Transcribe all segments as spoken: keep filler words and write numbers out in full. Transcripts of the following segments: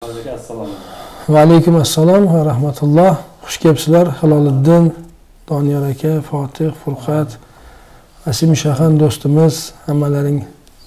aka, assalomu alaykum. Va alaykum assalom va rahmatulloh. Xush kelibsizlar. Haloliddin, Doniyor aka, Fotih, Furqat, Asim Shahan do'stimiz, hammalaring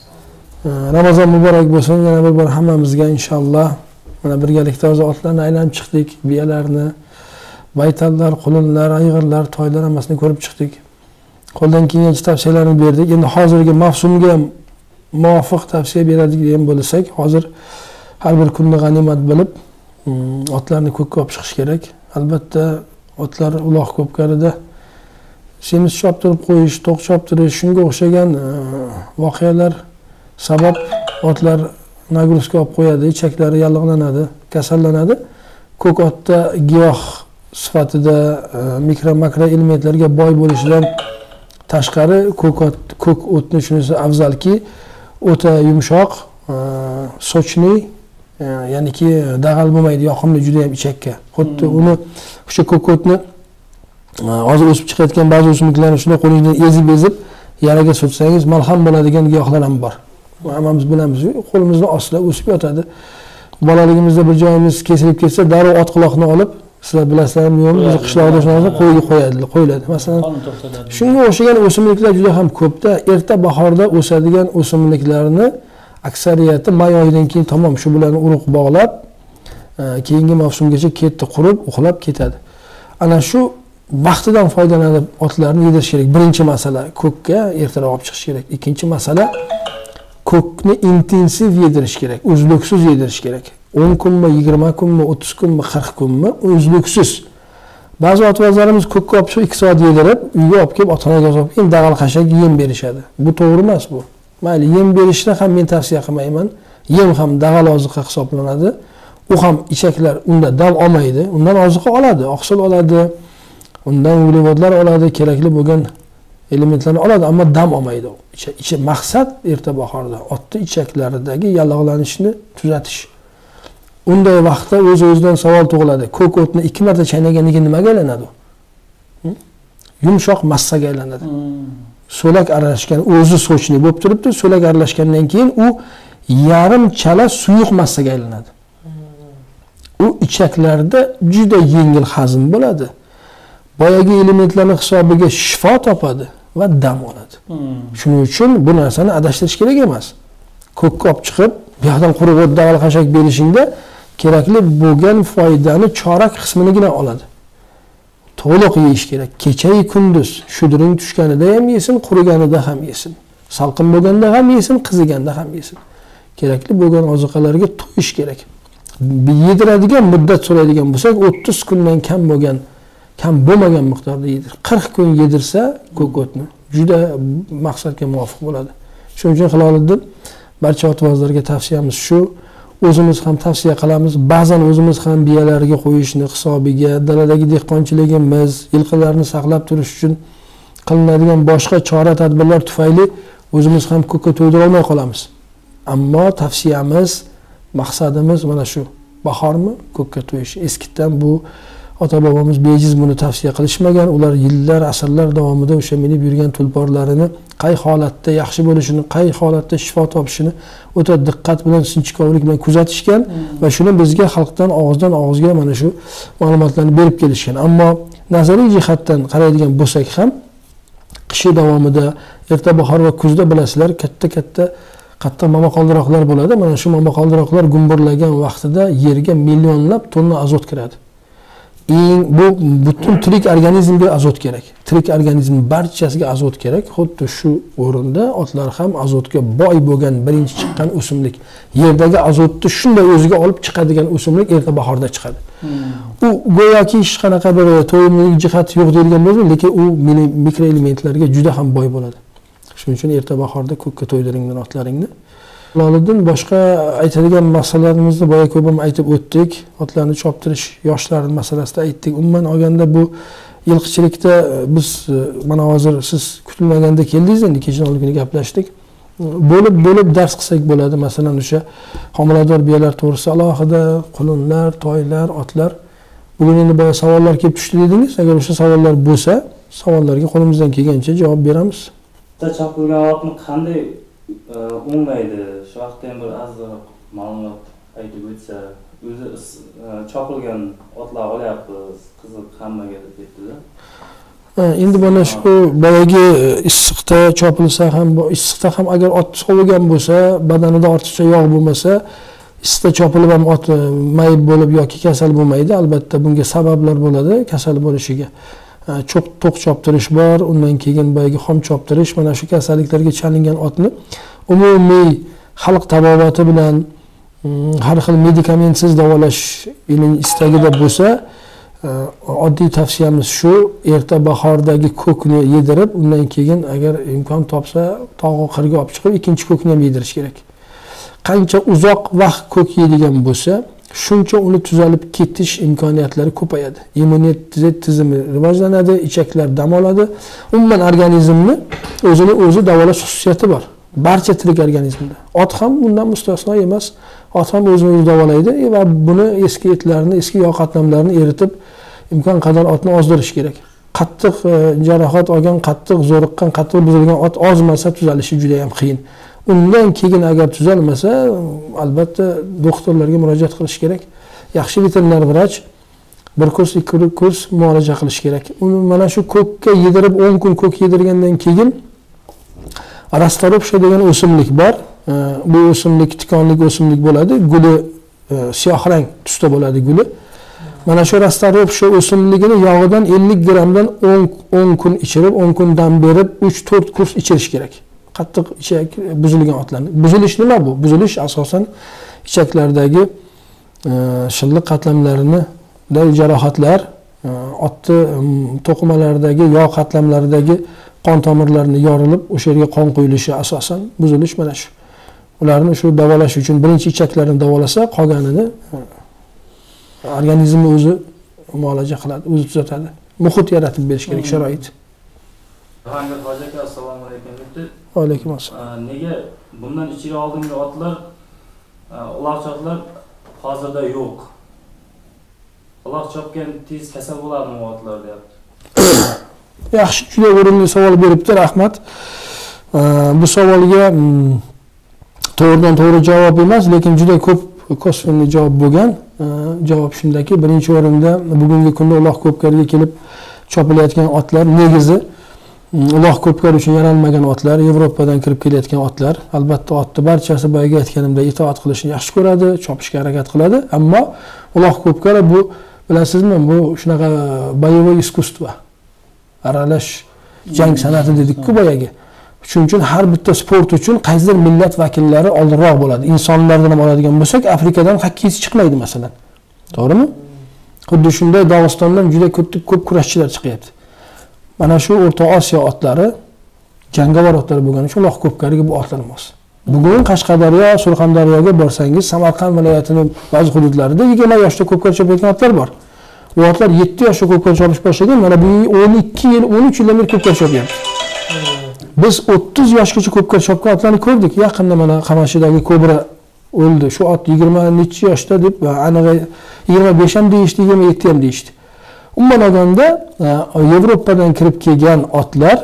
Ramazon muborak bo'lsin. Yana bir bor hammamizga inshaalloh. Mana birgalikda o'zi otlarni aylanib chiqdik, biyalarni, baytallar, qulunlar, ayg'irlar, toylar hammasini ko'rib chiqdik. Qo'ldan kelgancha tavsiyalarni berdik. Endi hozirgi mavsumga muvofiq tavsiya beradigan bo'lsak, hozir har bir kunni g'animat bilib, otlarni ko'kka olib chiqish kerak. Albatta, otlar uloq ko'pkarida semiz choptirib qo'yish, to'q choptirish, shunga o'xshagan voqealar sabab otlar nagruzka olib qo'yadi, ichaklari yallig'lanadi, kasallanadi. Ko'k otda giyoh sifatida mikro makro elementlarga boy bo'lishidan tashqari ko'k ot, ko'k o'tni shunisi afzalki, o'ta yumshoq, sochli, ya'niki dag'al bo'lmaydi, yoqimli juda ham ichakka. Xuddi uni o'sha ko'k o'tni hozir o'sib chiqayotgan ba'zi o'simliklarni shunday qo'lingizdan ezib-ezib yaraga surtsangiz malham bo'ladigan giyohlar ham bor. Hammamiz bilamiz, qo'limizning ostida o'sib yotadi. Bolaligimizda bir joyimiz kesilib ketsa, darrov ot quloqni olib, sizlar bilasizlarmi yo'qmi, biz qishloqda shunaqa qo'yga qo'yadilar, qo'yiladi. Masalan, shunga o'xshagan o'simliklar juda ham ko'pda. Erta bahorda o'sadigan o'simliklarni aksariyati may oyidan keyin tamom shu bilan urug' bog'lab, keyingi mavsumgacha ketdi, qurib, uxlab ketadi. Ana shu vaqtidan foydalanib otlarni yedirish kerak. Birinchi masala ko'kka ertaroq olib chiqish kerak. Ikkinchi masala ko'kni intensiv yedirish kerak, uzluksiz yedirish kerak. o'n kunmi, yigirma kunmi, o'ttiz kunmi, qirq kunmi uzluksiz. Ba'zi otbozlarimiz ko'kka olib chiqib ikki soat yedirib, uyga olib kelib ota-onaga olib kelib dag'al qashak yem berishadi. Bu to'g'ri emas bu. Mayli, yem berishni ham men tavsiya qilmayman. Yem ham dag'al oziqa hisoblanadi. U ham ichaklar unda dam olmaydi. Undan oziqa oladi, oqsil oladi, undan uglevodlar oladi, kerakli bo'lgan elementlarni oladi, ammo dam olmaydi. Ichi maqsad erta bahorda otni ichaklaridagi yallig'lanishni tuzatish. Unday vaqtda o'z-o'zidan savol tug'iladi. Ko'k o'tni ikki marta chaynaganiga nimaga aylanadi? Yumshoq massaga aylanadi. So'lak aralashgan, o'zi sochli bo'lib turibdi, so'lak aralashgandan keyin u yarim chala suyuq massaga aylanadi. U ichaklarda juda yengil hazm bo'ladi. Boyagi elementlarning hisobiga shifo topadi va dam oladi. Shuning uchun bu narsani adashtirish kerak emas. Ko'kka olib chiqib, bu yoqdan quruq o't dag'al qashak berishingda kerakli bo'lgan foydani chorak qisminigina oladi. To'liq yeyish kerak. Kecha-yu kunduz shudring tushganida ham yesin, quriganida ham yesin. Salqin bo'lganda ham yesin, qiziganda ham yesin. Kerakli bo'lgan oziqalarga to'yish kerak. Yediradigan muddat so'raydigan bo'lsak, o'ttiz kundan kam bo'lgan, kam bo'lmagan miqdorda yedir. qirq kun yedirsa ko'k o'tni juda maqsadga muvofiq bo'ladi. Shuning uchun Hiloliddin barcha otbozlarga tavsiyamiz shu. O'zimiz ham tavsiya qilamiz. Ba'zan o'zimiz ham biyalarga qo'yishni hisobiga, daladagi dehqonchiligimiz, yilqilarni saqlab turish uchun qilinadigan boshqa chora-tadbirlar tufayli o'zimiz ham ko'kka to'ydira olmay qolamiz. Ammo tavsiyamiz, maqsadimiz mana shu. Bahormi ko'kka to'yish. Eskitdan bu ota-bobomiz bejiz buni tavsiya qilishmagan. Ular yillar, asrlar davomida o'sha minib yurgan tulporlarini qay holatda yaxshi bo'lishini, qay holatda shifo topishini o'ta diqqat bilan, sinchkovlik bilan kuzatishgan va shuni bizga xalqdan og'izdan og'izga mana shu ma'lumotlarni berib kelishgan. Ammo nazariy jihatdan qaraydigan bo'lsak ham qish davomida erta bahor va kuzda bilasizlar, katta-katta qattiq momaqaldiroqlar bo'ladi. Mana shu momaqaldiroqlar gumburlagan vaqtida yerga millionlab tonna azot kiradi. Eng bu butun tirik organizmga azot kerak. Tirik organizm barchasiga azot kerak. Xuddi shu o'rinda otlar ham azotga boy bo'lgan birinchi chiqqan o'simlik. Yerdagi azotni shunday o'ziga olib chiqadigan o'simlik erta bahorda chiqadi. Hmm. U go'yoki hech qanaqa bir to'yimlilik jihati yo'q deyilgan bo'lsa, lekin u mikroelementlarga juda ham boy bo'ladi. Shuning uchun erta bahorda ko'kka to'ydiringlar otlaringni. Hiloliddin, boshqa aytadigan masalalarimizni boya ko'p ham aytib o'tdik. Otlarni choptirish, yoshlar masalasida aytdik. Umuman olganda bu yilqichilikda biz mana hozir siz kutilmaganda keldingiz, endi kecha oldin gaplashdik. Bo'lib bo'lib dars qilsak bo'ladi. Masalan, o'sha homilador biyalar to'g'risida alohida qulunlar, toylar, otlar. Bugun endi boya savollar kelib tushdi dedingiz. Agar o'sha savollar bo'lsa, savollarga qo'limizdan kelgancha javob beramiz. Chopilgan otni qanday o'nglaydi? Shu vaqtda ham bir ozroq ma'lumot aytib o'tsa o'zi chopilgan otlar olyapmiz, qiziq hammaga deb ketdi-da. Endi mana shu boyagi issiqda chopilsa ham, issiqda ham agar ot sovigan bo'lsa, badanida ortiqcha yog' bo'lmasa, issiqda chopilib ham ot mayib bo'lib yoki kasal bo'lmaydi. Albatta bunga sabablar bo'ladi kasal bo'lishiga. Cho'q to'q choptirish bor, undan keyin boyagi xom choptirish, mana shu kasalliklarga chalingan otni umumiy xalq tabobati bilan har xil medikamentsiz davolash ilm istagida bo'lsa, oddiy tavsiyamiz shu, erta bahordagi ko'kni yedirib, undan keyin agar imkon topsa tog'i qirga olib chiqib ikkinchi ko'kni ham yedirish kerak. Qancha uzoq vaqt ko'k yeydigan bo'lsa, shuncha uni tuzalib ketish imkoniyatlari ko'payadi. Immunitet tizimi rivojlanadi, ichaklar dam oladi. Umuman organizmni o'zini o'zi davolash xususiyati bor. Barcha tirik organizmda. Ot ham bundan mustasno emas. Ot ham o'zini o'zi davolaydi va buni eski etlarni, eski yog' qatlamlarini eritib imkon qadar otni ozdirish kerak. Qattiq jarohat olgan, qattiq zo'riqqan, qattiq buzilgan ot ozmasa tuzalishi juda ham qiyin. Undan keyin agar tuzalmasa, albatta doktorlarga murojaat qilish kerak. Yaxshi veterinar vrach bir kurs, ikki kurs muolaja qilish kerak. Uni mana shu ko'kka yedirib o'n kun ko'k yedirgandan keyin rastoropsha degan o'simlik bor. Bu o'simlik tikonlik o'simlik bo'ladi. Guli siyoh rang tusda bo'ladi guli. Mana shu rastoropsha o'simligini yog'idan ellik grammdan o'n kun ichirib, o'n kun dam berib, uch to'rt kurs ichirish kerak. Qattiq ichak buzilgan otlarni. Buzilish nima bu? Buzilish asosan ichaklardagi shilliq qatlamlarini jarohatlar, otni to'qimalaridagi yog' qatlamlaridagi qon tomirlarini yorilib, o'sha yerga qon quyilishi asosan buzilish mana shu. Ularni shu davolash uchun birinchi ichaklarini davolasa, qolganini organizmni o'zi muolaja qiladi, o'zi tuzatadi. Muhit yaratib berish kerak, sharoit. Hangi hoji aka, assalomu alaykum debdi. Va alaykum assalom. Nega bundan ichi oldingi otlar, uloqchoqlar hozirda yo'q? Uloq chopgan tez kasal bo'ladimi otlar deyapti. Yaxshi, juda o'rinli savol beribdi, rahmat. Bu savolga to'g'ridan to'g'ri javob emas, lekin juda ko'p kosvenli javob bo'lgan. Javob shundaki, birinchi o'rinda bugungi kunda uloq ko'pkariga kelib chopilayotgan otlar negizi uloq ko'pkari uchun yaralmagan otlar, Yevropadan kirib kelayotgan otlar. Albatta otni barchasi boyaga aytganimdek itoat qilishni yaxshi ko'radi, chopishga harakat qiladi, ammo uloq ko'pkari bu, bilasizmi, bu shunaqa boyovoy iskustvo. Aralash jang san'ati dedik-ku boyaga. Shuning uchun har bitta sport uchun qaysidir millat vakillari oldinroq bo'ladi. Insonlardan ham oladigan bo'lsak, Afrikadan hokkeychi chiqmaydi masalan. To'g'rimi? Xuddi shunday Dog'istondan juda ko'p kurashchilar chiqyapti. Mana shu O'rta Osiyo otlari jangovar otlar bo'lgani uchun uloq ko'pkariga bu otlar mos. Bugun Qashqadaryo, Surxondaryoga borsangiz, Samarqand viloyatining ba'zi hududlarida yigirma yoshda ko'pkari chopayotgan otlar bor. Bu otlar yetti yoshda ko'pkari chopish boshlagan, mana bu o'n ikki yil, o'n uch yildan beri ko'pkari chopyapti. Biz o'ttiz yoshgacha ko'pkari chopgan otlarni ko'rdik. Yaqinda mana Qamashidagi Kobra o'ldi. Shu ot yigirma necha yoshda deb, aniq yigirma besh ham deyishdi, yigirma yetti ham deyishdi. Umuman olganda Yevropadan kirib kelgan otlar,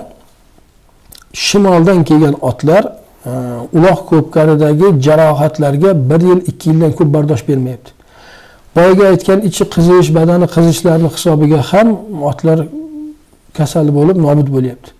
shimoldan kelgan otlar uloq ko'pkaridagi jarohatlarga bir yil, ikki yildan ko'p bardosh bermayapti. Boyaga aytgan ichi qizish, badani qizishlarning hisobiga ham otlar kasal bo'lib, nobud bo'lyapti.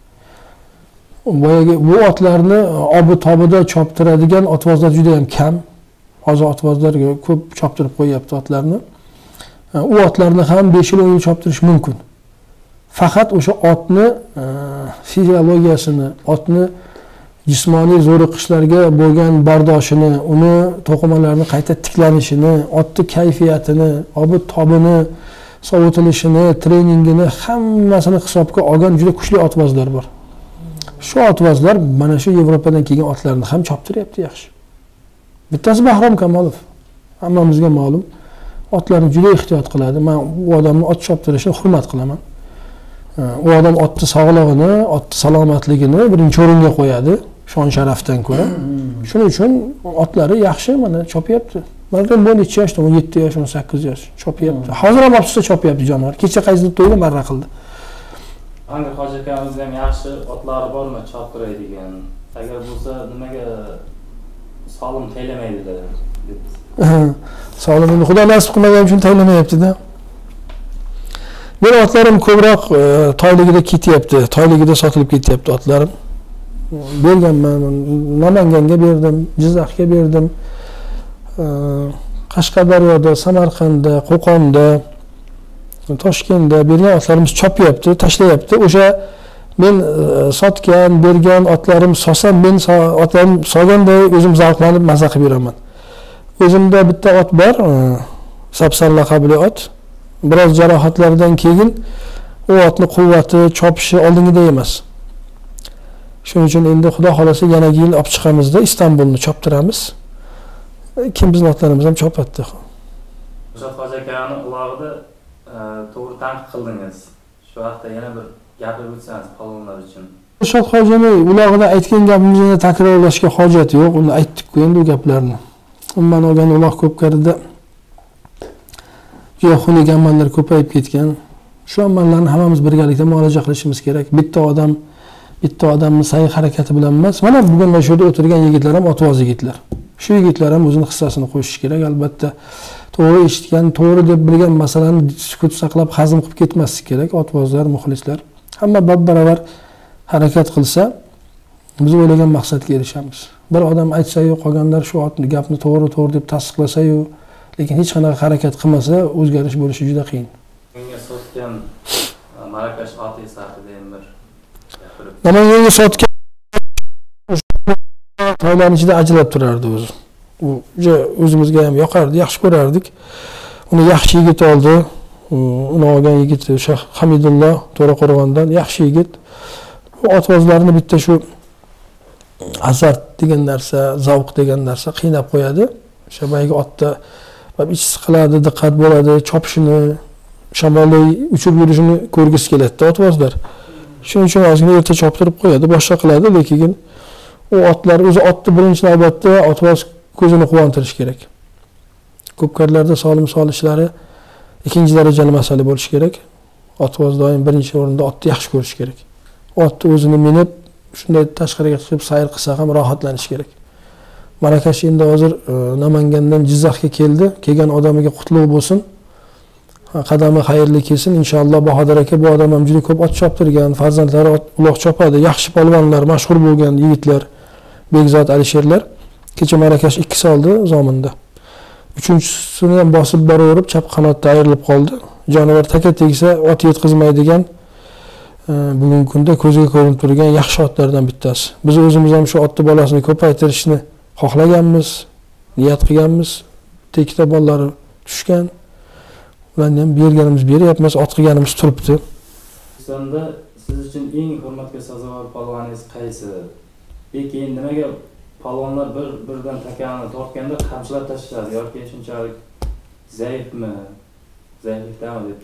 Boyaga bu otlarni obi-tobida choptiradigan otvozlar juda ham kam. Hozir otvozlarga ko'p choptirib qo'yapti otlarni. U otlarni ham besh yil, o'n yil choptirish mumkin. Faqat o'sha otni fiziologiyasini, otni jismoniy zo'riqishlarga bo'lgan bardoshini, uni to'qimalarni qayta tiklanishini, otni kayfiyatini, obi-tobini, sovutilishini, treningini hammasini hisobga olgan juda kuchli otvozlar bor. Shu otvozlar mana shu Yevropadan kelgan otlarni ham choptiryapti yaxshi. Bittasi Bahrom Kamolov. Hammamizga ma'lum. Otlarni juda ehtiyot qiladi. Men u odamni ot choptirishini hurmat qilaman. U odam otni sog'lig'ini, otni salomatligini birinchi o'ringa qo'yadi, shon sharafdan ko'ra. Shuning uchun otlari yaxshi mana chopyapti. Mana bu necha yoshda, o'n yetti yosh, o'n sakkiz yosh chopyapti. Hozir ham opsida chopyapti jonivor. Kecha qaysidir to'yda marra qildi. Hangi hoji akamizda ham yaxshi otlari bormi choptiradigan? Agar bo'lsa, nimaga solim taylamaydi deb. Sog'lig'ini Xudo nasib qilmagan uchun taylamayapti-da. Men otlarim ko'proq toyligida ketyapti, toyligida sotilib ketyapti otlarim. Berganman, Namanganga berdim, Jizzaxga berdim. Qashqadaryoda, Samarqandda, Qo'qonda, Toshkentda bergan otlarimiz chopyapti, tashlayapti. O'sha men sotgan, bergan otlarim sosam, men otlarim solganday o'zim zavqlanib maza qilib yuraman. O'zimda bitta ot bor, Sapsan laqabli ot. Biroz jarohatlardan keyin u otni quvvati, chopishi oldingidek emas. Shuning uchun endi Xudo xolasa yana yil olib chiqamizda Istanbulni choptiramiz. Kim bizning otlarimiz ham chopatdi. Mushod Hoji akani ulog'ida to'g'ri tanqid qildingiz. Shu vaqtda yana bir gapirib o'tsangiz palvonlar uchun. Mushod Hojini ulog'ida aytgan gapimizni takrorlashga hojat yo'q. Uni aytdik-ku endi u gaplarni. Umuman olgan uloq ko'pkarida juda xunuk amallar ko'payib ketgan. Shu amallarni hammamiz birgalikda muolaja qilishimiz kerak. Bitta odam, bitta odamning sa'y harakati bilan emas. Mana bugun mana shu yerda o'tirgan yigitlar ham otvoz yigitlar. Shu yigitlar ham o'zining hissasini qo'shishi kerak. Albatta, to'g'ri eshitgan, to'g'ri deb bilgan masalani sukut saqlab hazm qilib ketmaslik kerak. Otvozlar, muxlislar hamma bab-baravar harakat qilsa, biz o'ylagan maqsadga erishamiz. Bir odam aytsa-yu, qolganlar shu otni gapni to'g'ri-to'g'ri deb tasdiqlasa-yu, lekin hech qanaqa harakat qilmasa, o'zgarish bo'lishi juda qiyin. Menga sotgan Marakash oti haqida ham bir gapirib. Namanganga sotgan toylarning ichida ajralib turardi o'zi. U o'zimizga ham yoqardi, yaxshi ko'rardik. Uni yaxshi yigit oldi. Uni olgan yigit o'sha Hamidulloh To'raqo'rg'ondan yaxshi yigit. Bu otvozlarni bitta shu azart degan narsa, zavq degan narsa qiynab qo'yadi. O'sha baygi otda ichisi siqiladi, diqqat bo'ladi, chopishini, shamolli uchib yurishini ko'rgisi keladi otvozlar. Shuning uchun ozgina erta choptirib qo'yadi, boshqa qiladi, lekin u otlar o'zi otni birinchi navbatda otvoz ko'zini quvontirish kerak. Ko'pkarlarda solim solishlari ikkinchi darajali masala bo'lishi kerak. Otvoz doim birinchi o'rinda otni yaxshi ko'rish kerak. Otni o'zini minib, shunday tashqariga chiqib sayr qilsa ham rohatlanish kerak. Marakash endi hozir Namangandan Jizzaxga keldi. Kelgan odamiga qutlug' bo'lsin. Qadami xayrli kelsin. Inshaalloh Bahodir aka bu odam ham juda ko'p ot choptirgan, farzandlari uloq chopadi, yaxshi polvonlar, mashhur bo'lgan yigitlar, Bekzod Alisherlar. Kecha Marakash ikkisi oldi Zominda. Uchinchisini ham bosib boraverib chap qanotda ayrilib qoldi. Jonivor taka tegsa ot yetkazmaydigan bugungi kunda ko'zga ko'rinib turgan yaxshi otlardan bittasi. Biz o'zimiz ham shu otni bolasini ko'paytirishni xohlaganmiz, niyat qilganmiz. Ikkita bolalari tushgan. Ularni ham berganimiz beryapmiz, ot qilganimiz turibdi. O'zbekistonda siz uchun eng hurmatga sazovor polvoningiz qaysi? Keyin nimaga polvonlar bir birdan takani tortganda qamchilab tashlashadi yoki shunchalik zaifmi, zaiflikdami deb?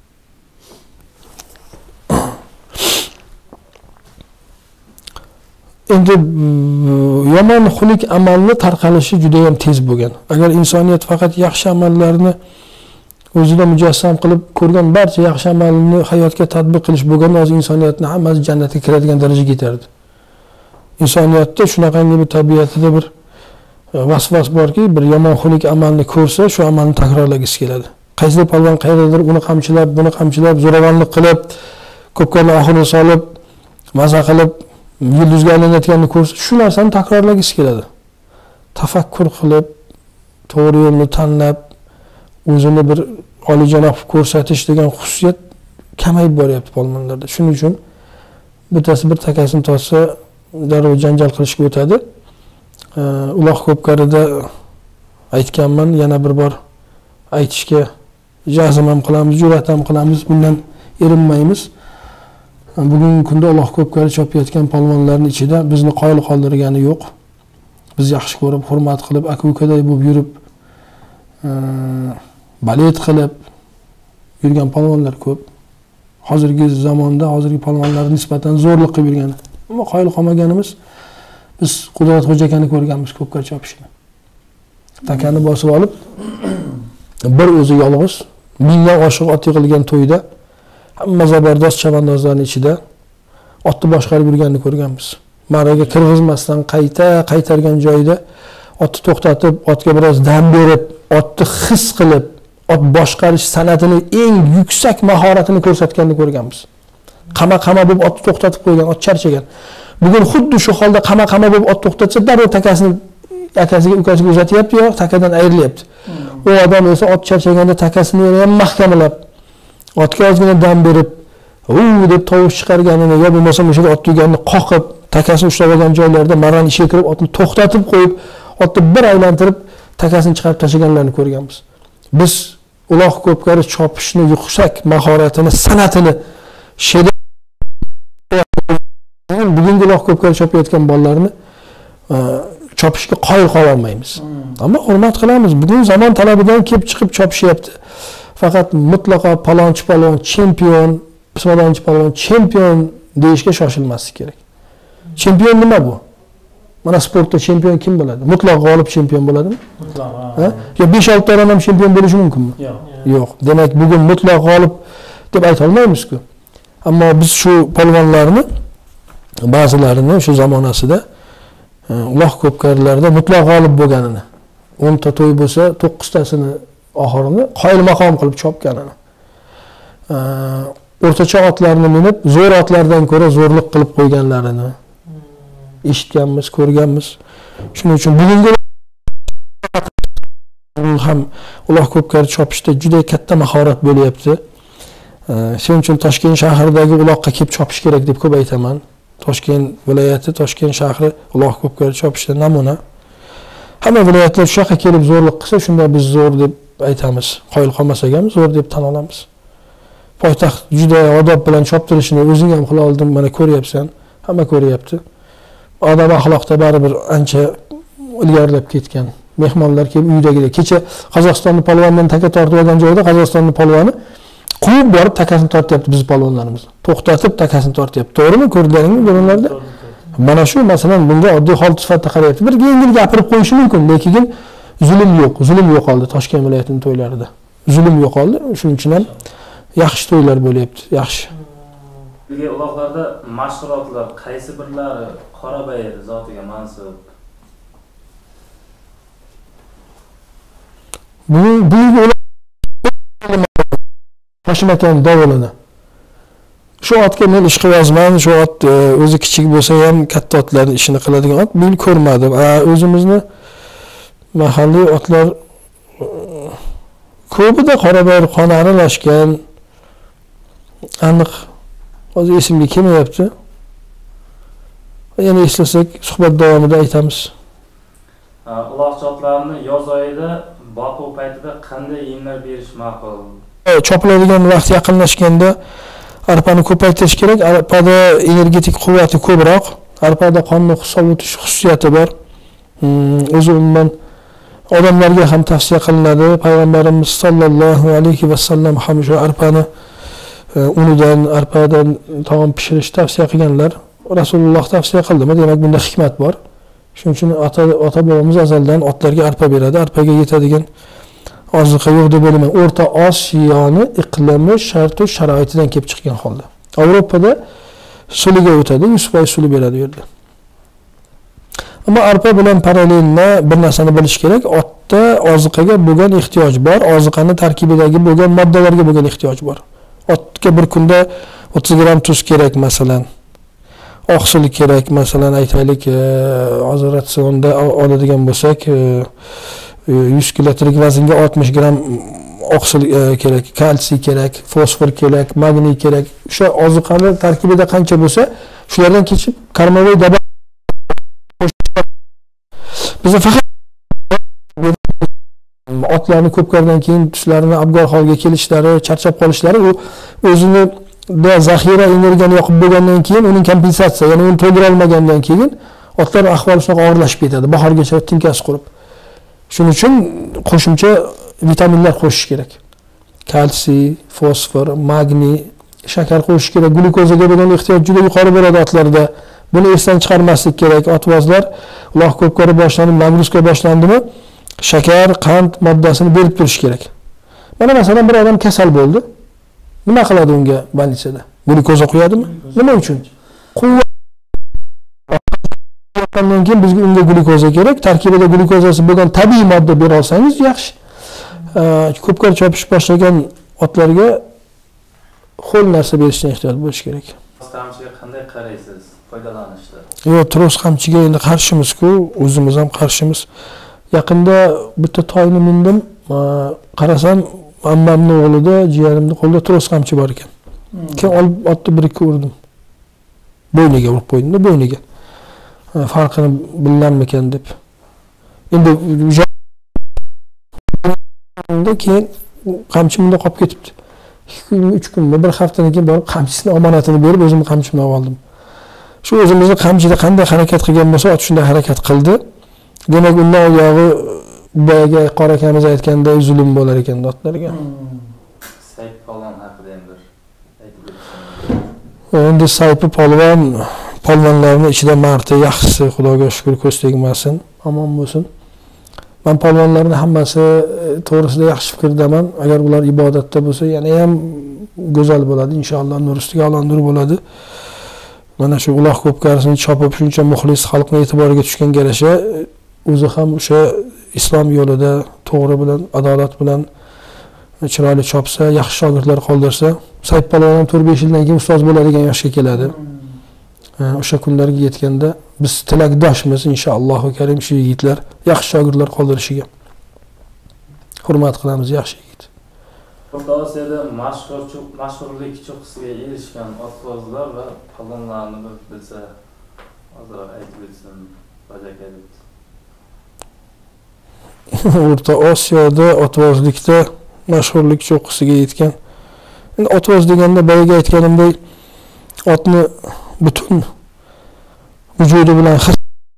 Endi yomon xunuk amalni tarqalishi juda ham tez bo'lgan. Agar insoniyat faqat yaxshi amallarni o'zida mujassam qilib ko'rgan barcha yaxshi amalni hayotga tatbiq qilish bo'lgan, hozir insoniyatning hammasi jannatga kiradigan darajaga yetardi. Insoniyatda shunaqangi bir tabiatida bir vasvas borki, bir yomon xunuk amalni ko'rsa, shu amalni takrorlagisi keladi. Qaysidir polvon qayerdadir uni qamchilab, buni qamchilab, zo'ravonlik qilib, ko'pkarni oxiriga solib, maza qilib, yulduzga aylanayotganini ko'rsa, shu narsani takrorlagisi keladi. Tafakkur qilib, to'g'ri yo'lni tanlab, o'zini bir oliyjanob ko'rsatish degan xususiyat kamayib boryapti polvonlarda. Shuning uchun bittasi bir takasini topsa, darrov janjal qilishga o'tadi. Uloq ko'pkarida aytganman, yana bir bor aytishga jazm ham qilamiz, jur'at ham qilamiz, bundan erinmaymiz. Bugungi kunda Uloq ko'pkari chopayotgan polvonlarning ichida bizni qoyil qoldirgani yo'q. Biz yaxshi ko'rib, hurmat qilib, aka-ukaday bo'lib yurib, balet qilib yurgan polvonlar ko'p. Hozirgi zamonda hozirgi polvonlar nisbatan zo'rlik qilib yurgan. Ammo qoyil qolmaganimiz biz Qudrat Xo'ja akani ko'rganmiz ko'pkar chopishini. Takani bosib olib, bir o'zi yolg'iz, mingdan oshiq ot yig'ilgan to'yda hamma zabardoz chavandozlarning ichida otni boshqarib yurganini ko'rganmiz. Maraga kirgizmasdan qayta qaytargan joyida otni to'xtatib, otga biroz dam berib, otni his qilib, ot boshqarish san'atini eng yuksak mahoratini ko'rsatganini ko'rganmiz. Qama-qama bo'lib otni to'xtatib qo'ygan, ot charchagan. Bugun xuddi shu holda qama-qama bo'lib ot to'xtatsa, darrov takasini akasiga, ukasiga uzatyapti yo takadan ayrilyapti. U odam esa ot charchaganda takasini yana ham mahkamlab, otga ozgina dam berib, "Uu" deb tovush chiqarganini yo bo'lmasa o'sha ot tuganini qoqib, takasini ushlab olgan joylarda marran ishiga kirib, otni to'xtatib qo'yib, otni bir aylantirib, takasini chiqarib tashlaganlarni ko'rganmiz. Biz uloq ko'pkari chopishni yuksak mahoratini, san'atini sheda bugungi uloq ko'pkari chopayotgan bolalarni chopishga qoyil qola olmaymiz. Ammo hurmat qilamiz. Bugun zamon talabidan kelib chiqib chopishyapti. Faqat mutlaqo palonchi palon chempion, palonchi palon chempion deyishga shoshilmaslik kerak. Chempion nima bu? Mana sportda chempion kim bo'ladi? Mutlaq g'olib chempion bo'ladimi? Mutlaq. Yo besh olti ta ham chempion bo'lishi mumkinmi? Yo'q. Yo'q. Demak, bugun mutlaq g'olib deb ayta olmaymiz-ku. Ammo biz shu polvonlarni ba'zilarini shu zamonasida uloq ko'pkarilarda mutlaq g'olib bo'lganini, o'n ta to'y bo'lsa, to'qqiz tasini oxirini qoyil maqom qilib chopganini. O'rtacha otlarni minib, zo'r otlardan ko'ra zo'rlik qilib qo'yganlarini eshitganmiz, ko'rganmiz. Shuning uchun bugungi ham uloq ko'pkari chopishda juda katta mahorat bo'lyapti. Shuning uchun Toshkent shahridagi uloqqa kelib chopish kerak deb ko'p aytaman. Toshkent viloyati, Toshkent shahri uloq ko'pkari chopishda namuna. Hamma viloyatlar shu yoqqa kelib zo'rlik qilsa, shunda biz zo'r deb aytamiz. Qoyil qolmasak ham zo'r deb tan olamiz. Poytaxt juda odob bilan choptirishini o'zing ham qila olding, mana ko'ryapsan. Hamma ko'ryapti. Odam axloqda baribir ancha ilgarilab ketgan. Mehmonlar kelib uydagidek. Kecha Qozog'istonning polvonidan taka tortib olgan joyda Qozog'istonning polvoni quvib borib takasini tortyapti biz polvonlarimiz. To'xtatib takasini tortyapti. To'g'rimi? Ko'rdingizmi bo'ronlarda? Mana shu masalan bunga oddiy hol sifatida qarayapti. Bir yengil gapirib qo'yishi mumkin, lekin zulm yo'q. Zulm yo'qoldi Toshkent viloyatining to'ylarida. Zulm yo'qoldi. Shuning uchun ham yaxshi to'ylar bo'lyapti. Yaxshi. Bizga uloqlarda mashg'ulotlar qaysi birlari Qorabayir zotiga mansub? Bu bu Hoshimatan davulini. Shu otga men ish qilyapman, shu ot o'zi kichik bo'lsa ham katta otlarning ishini qiladigan ot. Men ko'rmadim. O'zimizni mahalliy otlar ko'pida Qorabayir qoni aralashgan, aniq hozir esimga kelmayapti. Yana eslasak suhbat davomida aytamiz. Uloqchotlarni yoz oyida boqib paytida qanday yemlar berish ma'qul? Chopiladigan vaqt yaqinlashganda arpani ko'paytirish kerak. Arpada energetik quvvati ko'proq, arpada qonni hisoblatish xususiyati bor. O'zi umuman odamlarga ham tavsiya qilinadi. Payg'ambarimiz sollallohu alayhi va sallam ham shu arpani unidan, arpadan taom pishirish tavsiya qilganlar. Rasululloh tavsiya qildimi? Demak, bunda hikmat bor. Shuning uchun ota ota bobomiz azaldan otlarga arpa beradi. Arpaga yetadigan oziqa yo'q deb o'ylayman. O'rta Osiyoni iqlimi, shartu sharoitidan kelib chiqqan holda. Yevropada suliga o'tadi, yuz foiz suli beradi u yerda. Ammo arpa bilan parallelni bir narsani bilish kerak. Otda oziqaga bo'lgan ehtiyoj bor, oziqaning tarkibidagi bo'lgan moddalarga bo'lgan ehtiyoj bor. Otga bir kunda o'ttiz gramm tuz kerak masalan. Oqsil kerak masalan aytaylik, hozir ratsionda oladigan bo'lsak, yuz kilo tirik vaznga oltmish gramm oqsil kerak, kalsiy kerak, fosfor kerak, magniy kerak. O'sha oziqaning tarkibida qancha bo'lsa, shulardan kechib karmovoy daba biz faqat otlarni ko'pkardan keyin tushlarini abgor holga kelishlari, charchab qolishlari u o'zini da zaxira energiyani yoqib bo'lgandan keyin uning kompensatsiya, ya'ni uni to'ldira olmagandan keyin otlar ahvoli shunaqa og'irlashib ketadi, bahorgacha tinkasi qurib. Shuning uchun qo'shimcha vitaminlar qo'shish kerak. Kalsiy, fosfor, magniy, shakar qo'shish kerak. Glyukozaga bo'lgan ehtiyoj juda yuqori bo'ladi otlarda. Buni esdan chiqarmaslik kerak. Otvozlar uloq ko'pkari boshlanib, nagruzka boshlandimi, shakar, qand moddasini berib turish kerak. Mana masalan bir odam kasal bo'ldi. Nima qiladi unga больницada? Glyukoza qo'yadimi? Nima uchun? Quvvat Ondan keyin bizga unga glyukoza kerak. Tarkibida glyukozasi bo'lgan tabiiy modda bera olsangiz yaxshi. Ko'pkar chopish boshlagan otlarga ho'l narsa berishdan ehtiyot bo'lish kerak. Qamchiga qanday qaraysiz foydalanishda? Yo'q, tros qamchiga endi qarshimiz-ku, o'zimiz ham qarshimiz. Yaqinda bitta toyni mindim, qarasam ammamning o'g'lida, jiyanimning qo'lida tros qamchi bor ekan. Keyin olib otni bir-ikki urdim. Bo'yniga urib qo'ydim-da, bo'yniga. Farqini bilarmikan deb. Endi keyin qamchimda qolib ketibdi. ikki kun, uch kunmi, bir haftadan keyin borib qamchisini omonatini berib o'zimni qamchimni oldim. Shu o'zimizni qamchida qanday harakat qilgan bo'lsa, ot shunday harakat qildi. Demak, undan oyog'i boyaga qora akamiz aytganday zulm bo'lar ekan otlarga. Sayt polvon haqida ham bir aytib o'tsangiz. Endi saypi polvon, polvonlarning ichida marti yaxshisi, Xudoga shukr, ko'z tegmasin, omon bo'lsin. Men polvonlarning hammasi to'g'risida yaxshi fikrdaman. Agar ular ibodatda bo'lsa, yana ham go'zal bo'ladi, inshaalloh, nur ustiga nur bo'ladi. Mana shu uloq ko'pkarisini chopib shuncha muxlis xalqning e'tiboriga tushgan yarasha o'zi ham o'sha islom yo'lida to'g'ri bilan, adolat bilan chiroyli chopsa, yaxshi shogirdlar qoldirsa, Sayt polvon ham to'rt besh yildan keyin ustoz bo'ladigan yoshga keladi. O'sha kunlarga yetganda biz tilakdoshmiz inshaallohu karim shu yigitlar yaxshi shogirdlar qoldirishiga. Hurmat qilamiz yaxshi yigit. O'rta Osiyoda mashhur mashhurlik cho'qqisiga erishgan otbozlar va polvonlarni bilsa, ozroq aytib o'tsin, bajaka deb. O'rta Osiyoda otbozlikda mashhurlik cho'qqisiga yetgan. Endi otvoz deganda boyaga aytganimdek otni butun vujudi bilan his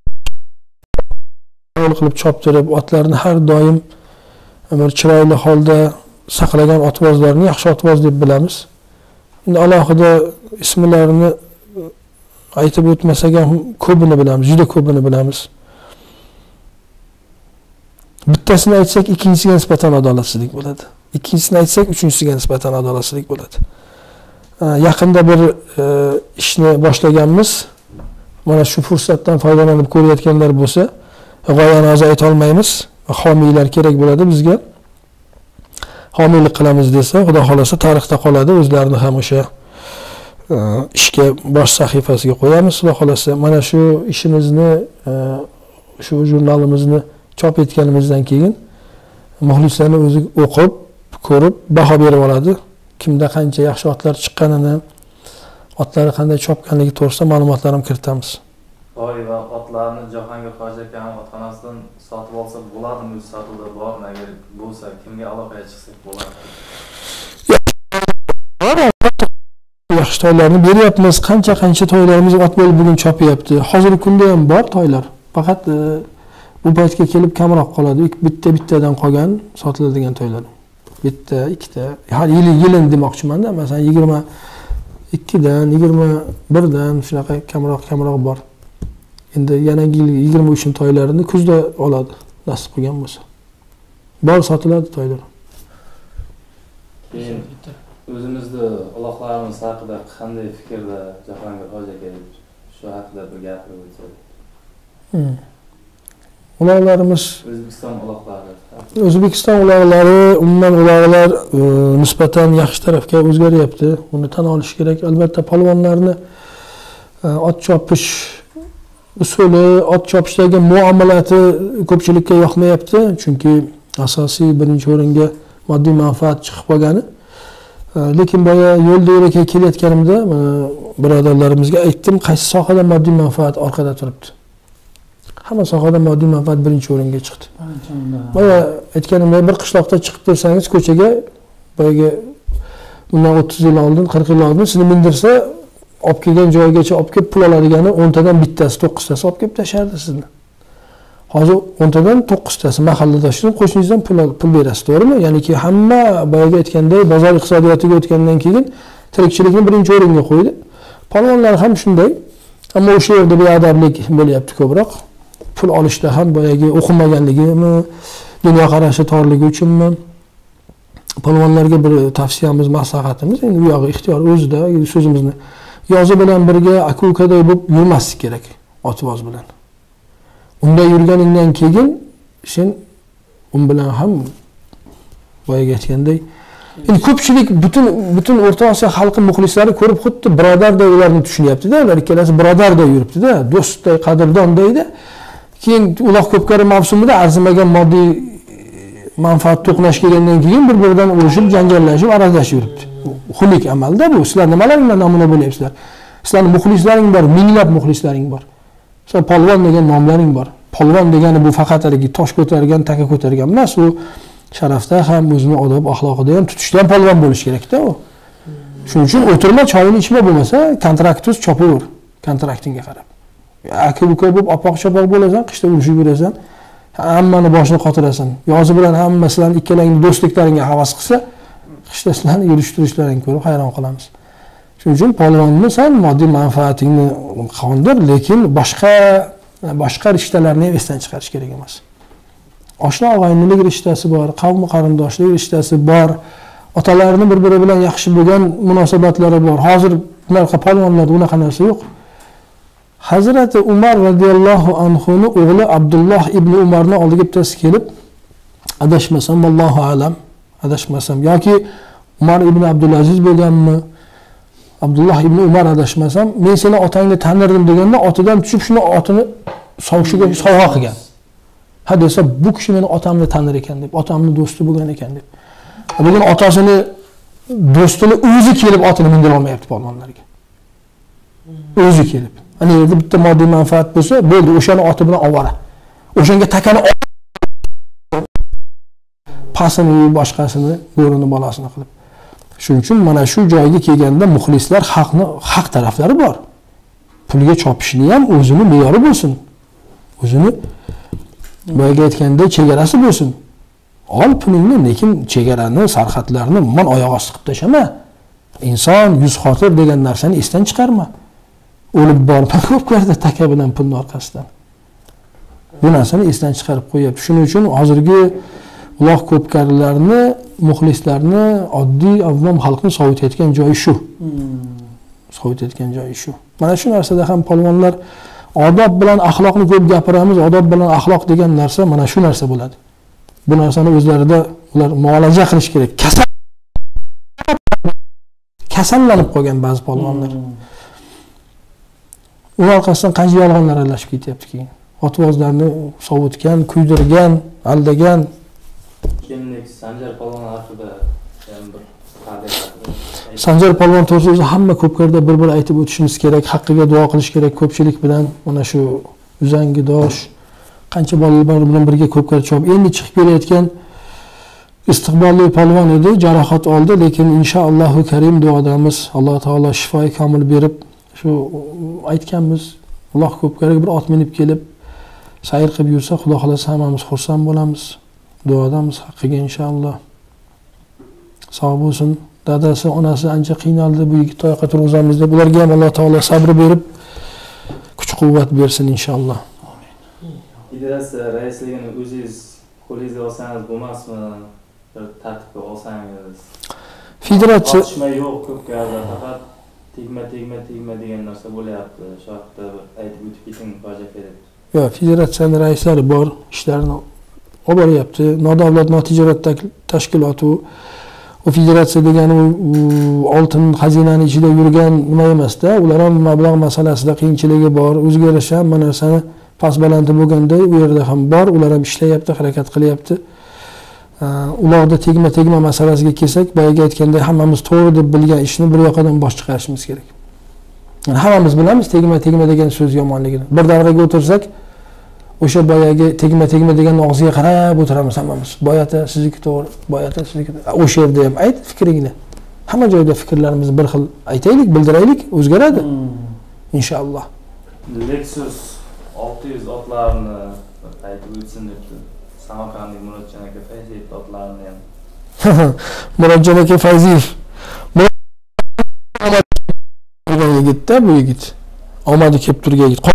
qilib choptirib, otlarni har doim bir chiroyli holda saqlagan otvozlarni yaxshi otvoz deb bilamiz. Endi alohida ismlarini aytib o'tmasak ham ko'pini bilamiz, juda ko'pini bilamiz. Bittasini aytsak, ikkinchisiga nisbatan adolatsizlik bo'ladi. Ikkinchisini aytsak, uchinchisiga nisbatan adolatsizlik bo'ladi. Yaqinda bir e, ishni boshlaganmiz. Mana shu fursatdan foydalanib ko'rayotganlar bo'lsa, g'oyani hozir ayta olmaymiz. Homiylar kerak bo'ladi bizga. Homiylik qilamiz desa, xudo xolasa tarixda qoladi. O'zlarini ham o'sha e, ishga bosh sahifasiga qo'yamiz. Xudo xolasa mana shu ishimizni, e, shu jurnalimizni chop etganimizdan keyin muxlislarni o'zi o'qib, ko'rib, baho berib oladi. Kimda qancha yaxshi otlar chiqqanini, otlari qanday chopganligi to'g'risida ma'lumotlar ham kiritamiz. Toy va otlarni Jahongir Hoji aka otxonasidan sotib olsa bo'ladimi? Sotuvda bormi? Agar bo'lsa, kimga aloqaga chiqsak bo'ladi? Yaxshi toylarni beryapmiz. Qancha-qancha toylarimiz ot bo'lib bugun chopyapti. Hozirgi kunda ham bor toylar. Faqat bu paytga kelib kamroq qoladi. Bitta-bittadan qolgan sotiladigan toylar. Bitta, ikkita, har yili yilin demoqchiman-da, masalan yigirma ikkidan, yigirma birdan shunaqa kamroq kamroq bor. Endi yangi yil yigirma uchinchi toylarini kuzda oladi, nasib qilgan bo'lsa. Bor sotiladi toylar. Keyin o'zimizni uloqlarimiz haqida qanday fikrda Jahongir Hoji aka, shu haqida bir gapirib o'tsak. Uloqlarimiz O'zbekiston uloqlari. O'zbekiston uloqlari, umuman uloqlar e, nisbatan yaxshi tarafga o'zgaryapti. Uni tan olish kerak. Albatta polvonlarni e, ot chopish usuli, ot chopishdagi muomalati ko'pchilikka yoqmayapti. Chunki asosiy birinchi o'ringa moddiy manfaat chiqib qolgani. E, lekin boya yo'lda yo'lga kelayotganimda e, birodarlarimizga aytdim, qaysi sohada moddiy manfaat orqada turibdi. Hamma sohada moddiy manfaat birinchi o'ringa chiqdi. Boya aytganimdek, bir qishloqda chiqib tursangiz ko'chaga, boyaga bundan o'ttiz yil oldin, qirq yil oldin sizni mindirsa, olib kelgan joygacha olib kelib pul oladigani o'ntadan bittasi, to'qqiztasi olib kelib tashardi sizni. Hozir o'ntadan to'qqiztasi mahalladoshingiz, qo'shningizdan pul pul berasiz, to'g'rimi? Ya'niki hamma boyaga aytgandek bozor iqtisodiyotiga o'tgandan keyin tirikchilikni birinchi o'ringa qo'ydi. Polvonlar ham shunday. Ammo o'sha yerda beadablik bo'lyapti ko'proq. Pul olishda ham boyagi o'qimaganligimi, dunyo qarashi torligi uchunmi? Polvonlarga bir tavsiyamiz, maslahatimiz, endi bu yog'i ixtiyor o'zida, so'zimizni yozi bilan birga aka-ukaday bo'lib yurmaslik kerak otvoz bilan. Unda yurganingdan keyin sen un bilan ham boyaga aytganday endi ko'pchilik butun butun O'rta Osiyo xalqi muxlislari ko'rib xuddi birodarday ularni tushunyapti-da, ular ikkalasi birodarday yuribdi-da, do'stday, qadrdondaydi. Keyin uloq ko'pkari mavsumida arzimagan moddiy manfaat to'qnash kelgandan keyin bir-biridan urushib, janjallashib, arazlashib yuribdi. Xulik amalda bu. Sizlar nimalarga namuna bo'lyapsizlar? Sizlarning muxlislaring bor, minglab muxlislaring bor. Sizlar polvon degan nomlaring bor. Polvon degani bu faqat haligi tosh ko'targan, taka ko'targan emas, u sharafda ham, o'zini odob axloqida ham tutishda ham polvon bo'lish kerak-da u. Shuning uchun o'tirma choyini ichma bo'lmasa, kontraktingiz chopaver, kontraktingga qarab. Aka-uka bo'lib opoq-chopoq bo'lasan, qishda urushib yurasan, hammani boshini qotirasan. Yozi bilan hamma sizlarning ikkalangning do'stliklaringga havas qilsa, qishda sizlarni yurish-turishlaringni ko'rib hayron qolamiz. Shuning uchun polvonni san moddiy manfaatingni qondir, lekin boshqa boshqa rishtalarni ham esdan chiqarish kerak emas. Oshna og'aynilik rishtasi bor, qavm qarindoshlik rishtasi bor, otalarning bir-biri bilan yaxshi bo'lgan munosabatlari bor. Hozir bunaqa polvonlarda unaqa narsa yo'q. Hazrati Umar radhiyallohu anhu ning o'g'li Abdulloh ibn Umarning oldiga bittasi kelib, adashmasam, Allohu alam, adashmasam yoki Umar ibn Abdulaziz bo'lganmi? Abdulloh ibn Umar adashmasam, men seni otangni tanirdim deganda otidan tushib shuni otini sovg'ishiga sovg'a qilgan. Ha desa, bu kishi meni otamni tanir ekan deb, otamni do'sti bo'lgan ekan deb. Bugun otasini do'stini o'zi kelib otini mindira olmayapti polvonlarga. O'zi kelib. Ana yerda bitta moddiy manfaat bo'lsa, bo'ldi, o'shani oti bilan ovora. O'shanga takani pasini, boshqasini, bo'rini bolasini qilib. Shuning uchun mana shu joyga kelganda muxlislar haqni, haq taraflari bor. Pulga chopishni ham o'zini me'yori bo'lsin. O'zini boyaga aytganda chegarasi bo'lsin. Ol pulingni, lekin chegarani, sarhadlarni umuman oyoq osti qilib tashama. Inson yuz xotir degan narsani esdan chiqarma. O'lib borma ko'plarda taka bilan pulning orqasidan. Bu narsani esdan chiqarib qo'yapti. Shuning uchun hozirgi uloq ko'pkarilarni, muxlislarni, oddiy avvom xalqni sovutayotgan joyi shu. Sovutayotgan joyi shu. Mana shu narsada ham polvonlar odob bilan axloqni ko'p gapiramiz. Odob bilan axloq degan narsa mana shu narsa bo'ladi. Bu narsani o'zlarida ular muolaja qilish kerak. Kasal kasallanib qolgan ba'zi polvonlar. Ular orqasidan qancha yolg'onlar aralashib ketyapti keyin. Otvozlarni sovutgan, kuydirgan, aldagan. Kimlik Sanjar polvon haqida ham bir hadis. Sanjar polvon to'g'risida hamma ko'pkarda bir-bir aytib o'tishimiz kerak, haqqiga duo qilish kerak ko'pchilik bilan. Mana shu uzangidosh qancha bolalar bilan birga ko'pkar chop. Endi chiqib kelayotgan istiqbolli polvon edi, jarohat oldi, lekin inshaallohu karim duodamiz Alloh taolo shifoi komil berib, shu aytganmiz, Alloh ko'pkariga bir ot minib kelib sayr qilib yursa, Xudo xolasa hammamiz xursand bo'lamiz. Duodamiz haqqiga inshaalloh. Sog' bo'lsin. Dadasi, onasi ancha qiynaldi, bu yigit oyoqqa turg'izamiz deb, ularga ham Alloh taolo sabr berib, kuch-quvvat bersin inshaalloh. Amin. Federatsiya raisligini o'zingiz qo'lingizga olsangiz bo'lmasmi? Bir tartibga olsangiz. Federatsiya otishma yo'q, ko'pkarda faqat tegma tegma tegma degan narsa bo'lyapti. Shu haqida bir aytib o'tib keting, hojat kerak. Yo'q, federatsiyaning raislari bor, ishlarini olib boryapti. Nodavlat notijorat tashkiloti u federatsiya degani u oltin xazinani ichida yurgan nima emas-da, ular ham mablag' masalasida qiyinchiligi bor. O'ziga yarasha hamma narsani past baland bo'lganda u yerda ham bor, ular ham ishlayapti, harakat qilyapti. Ularda tegma tegma masalasiga kelsak, boyaga aytganda hammamiz to'g'ri deb bilgan ishni bir yoqdan bosh chiqarishimiz kerak. Yani hammamiz bilamiz tegma tegma degan so'z yomonligini. Bir davraga o'tirsak, o'sha boyagi tegma tegma degan og'ziga qarab o'tiramiz hammamiz. Boyata sizniki to'g'ri, boyata sizniki. O'sha yerda ham ayt fikringni. Hamma joyda fikrlarimizni bir xil aytaylik, bildiraylik, o'zgaradi. Hmm. Inshaalloh. Lexus olti yuz otlarni aytib o'tsin debdi. Samarqandlik Murodjon aka Fayziyev otlarini ham. Murodjon aka Fayziyev. Bu yigitda bu yigit. Omadi kelib turgan yigit.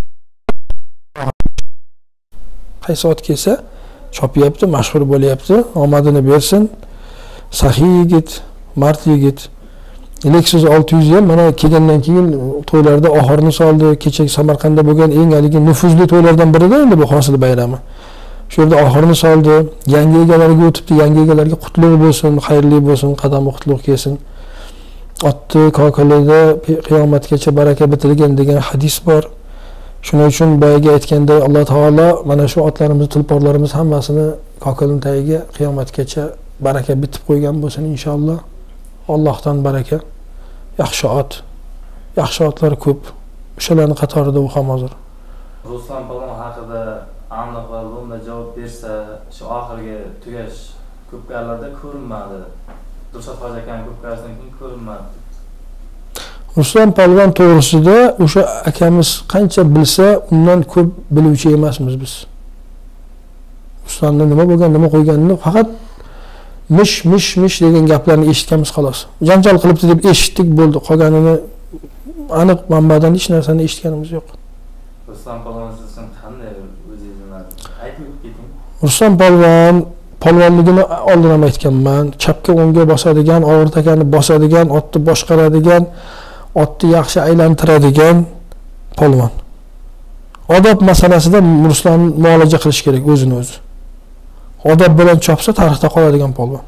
Qaysi ot kelsa, chopyapti, mashhur bo'lyapti. Omadini bersin. Saxiy yigit, mard yigit. Lexus olti yuz ham mana kelgandan keyin to'ylarda oxirni soldi. Kecha Samarqandda bo'lgan eng haligi nufuzli to'ylardan birida endi bu hosil bayrami. Shu yerda oxirni soldi. Yangi egalariga o'tibdi. Yangi egalarga qutlug' bo'lsin, xayrli bo'lsin, qadami qutlug' kelsin. Otni kokalida qiyomatgacha baraka bitilgan degan hadis bor. Shuning uchun boyaga aytganday Alloh taolo mana shu otlarimiz, tulporlarimiz hammasini kokalning tagiga qiyomatgacha baraka bitib qo'ygan bo'lsin inshaalloh. Allohdan baraka. Yaxshi ot. Yaxshi otlar ko'p. O'shalarning qatorida u ham hozir. Ruslan palvon haqida aniq va lo'nda javob bersa, shu oxirgi tugash ko'pkarlarda ko'rinmadi. Dilshod hoji akaning ko'pkarisidan keyin ko'rinmadi. Ruslan palvon to'g'risida o'sha akamiz qancha bilsa, undan ko'p biluvchi emasmiz biz. Ruslanning nima bo'lgan, nima qo'yganini faqat mish mish mish degan gaplarni eshitganmiz xolos. Janjal qilibdi deb eshitdik, bo'ldi. Qolganini aniq manbadan hech narsani eshitganimiz yo'q. Ruslan palvon sizdan qanday o'zingizni aytib keting. Ruslan palvon palvonligini oldin ham aytganman. Chapga o'ngga bosadigan, og'ir takani bosadigan, otni boshqaradigan, otni yaxshi aylantiradigan palvon. Odob masalasida Ruslan muolaja qilish kerak o'zini o'zi. Odob bilan chopsa tarixda qoladigan polvon.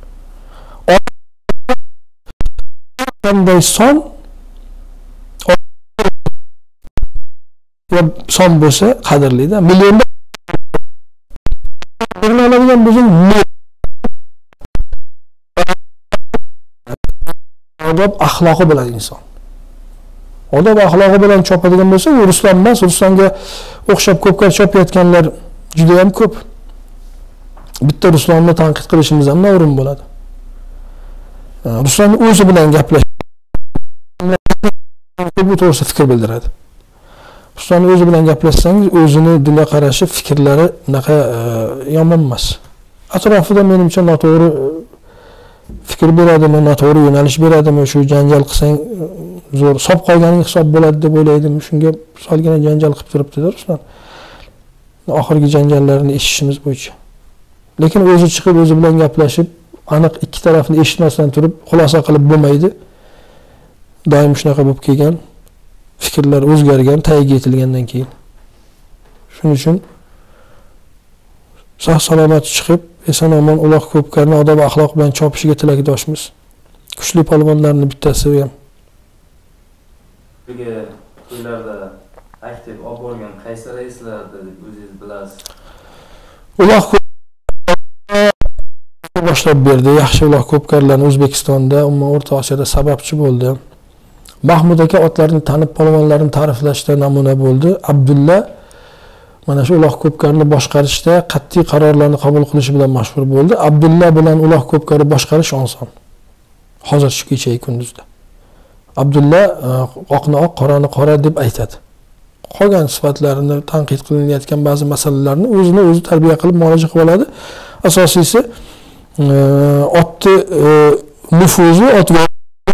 Qanday son ya son bo'lsa qadrlida, millionda birini oladigan bo'lsang, odob axloqi bilan inson. Odob axloqi bilan chopadigan bo'lsa, u Ruslan emas, Ruslanga o'xshab ko'pkar chopayotganlar juda ham ko'p. Bitta Ruslonni tanqid qilishimiz ham noo'rin bo'ladi. Ruslan o'zi bilan gaplash bu to'g'risida fikr bildiradi. Ruslan o'zi bilan gaplashsangiz, o'zini dunyo qarashi, fikrlari unaqa yomon emas. Atrofida menimcha noto'g'ri fikr beradimi, noto'g'ri yo'nalish beradimi, shu janjal qilsang zo'r sop qolganing hisob bo'ladi deb o'ylaydimi, shunga solgina janjal qilib turibdi-da Ruslan. Oxirgi janjallarini eshitishimiz bo'yicha. Lekin o'zi chiqib o'zi bilan gaplashib, aniq ikki tarafni eshitmasdan turib xulosa qilib bo'lmaydi. Doim shunaqa bo'lib kelgan, fikrlar o'zgargan, tagiga yetilgandan keyin. Shuning uchun sog' salomat chiqib, eson-omon uloq ko'pkarni odob axloq bilan chopishiga tilakdoshmiz. Kuchli polvonlarning bittasi ham. Birga to'ylarda aktiv olib borgan qaysi raislardi deb o'zingiz bilasiz? Uloq boshlab berdi. Yaxshi uloq ko'pkarlarni O'zbekistonda, umuman O'rta Osiyoda sababchi bo'ldi. Mahmud aka otlarni tanib, polvonlarni ta'riflashda namuna bo'ldi. Abdulla mana shu uloq ko'pkarni boshqarishda qat'iy qarorlarni qabul qilishi bilan mashhur bo'ldi. Abdulla bilan uloq ko'pkari boshqarish oson. Hozir shu kecha kunduzda. Abdulla oqni oq, qorani qora deb aytadi. Qolgan sifatlarini, tanqid qilinayotgan ba'zi masalalarni o'zini o'zi tarbiya qilib muolaja qilib oladi. Asosiysi otni nufuzi, otga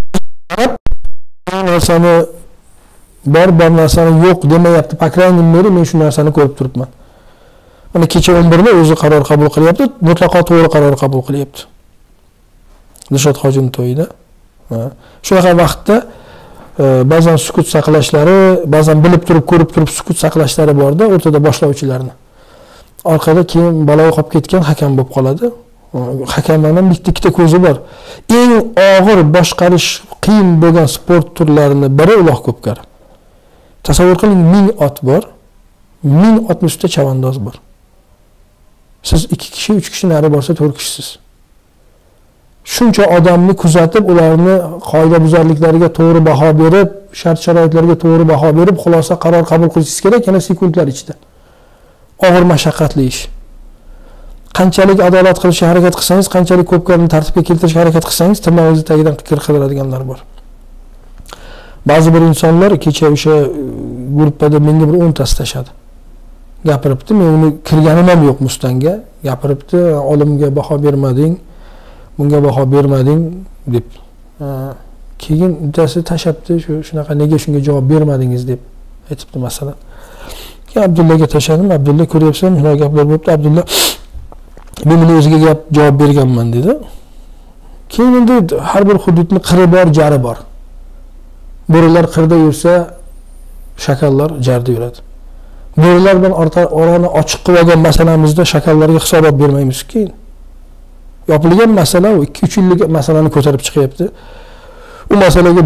narsani bor, bir narsani yo'q demayapti. Pakrayning meri men shu narsani ko'rib turibman. Mana kecha o'n birda o'zi qaror qabul qilyapti, mutlaqo to'g'ri qaror qabul qilyapti. Dilshod hojining to'yida. Shunaqa vaqtda ba'zan sukut saqlashlari, ba'zan bilib turib, ko'rib turib sukut saqlashlari borda, o'rtada boshlovchilarni. Orqada keyin baloga qolib ketgan hakam bo'lib qoladi. Hakamlarning bitta ikkita ko'zi bor. Eng og'ir boshqarish qiyin bo'lgan sport turlarining biri uloq ko'pkar. Tasavvur qiling, ming ot bor. ming otning ustida chavandoz bor. Siz ikki kishi, uch kishi nari borsa to'rt kishisiz. Shuncha odamni kuzatib, ularni qoidabuzarliklariga to'g'ri baho berib, shart-sharoitlarga to'g'ri baho berib, xulosa qaror qabul qilishingiz kerak, yana sekundlar ichida. Og'ir mashaqqatli ish. Qanchalik adolat qilishga harakat qilsangiz, qanchalik ko'pkarni tartibga keltirishga harakat qilsangiz, tirnog'ingiz tagidan fikr qiladiganlar bor. Ba'zi bir insonlar kecha o'sha gruppada menga bir o'ntasi tashadi. Gapiribdi, men uni kirganim ham yo'q Mustanga. Gapiribdi, olimga baho bermading, bunga baho bermading deb. Keyin bittasi tashabdi, shu shunaqa nega shunga javob bermadingiz deb aytibdi masalan. Keyin Abdullaga tashadim. Abdulla ko'ryapsan, shunaqa gaplar bo'libdi. Abdulla men buni o'ziga gap javob berganman dedi. Keyin endi har bir hududning qiri bor, jari bor. Bo'rilar qirda yursa, shakallar jarda yuradi. Bo'rilar bilan orani ochiq qilib olgan masalamizda shakallarga hisobot bermaymiz keyin. Yopilgan masala u ikki uch yillik masalani ko'tarib chiqyapti. U masalaga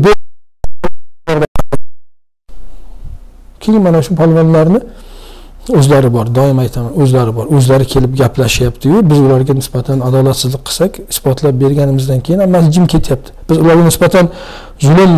keyin mana shu polvonlarni o'zlari bor, doim aytaman, o'zlari bor. O'zlari kelib gaplashyapti-yu, biz ularga nisbatan adolatsizlik qilsak, isbotlab berganimizdan keyin hammasi jim ketyapti. Biz ularga nisbatan zulm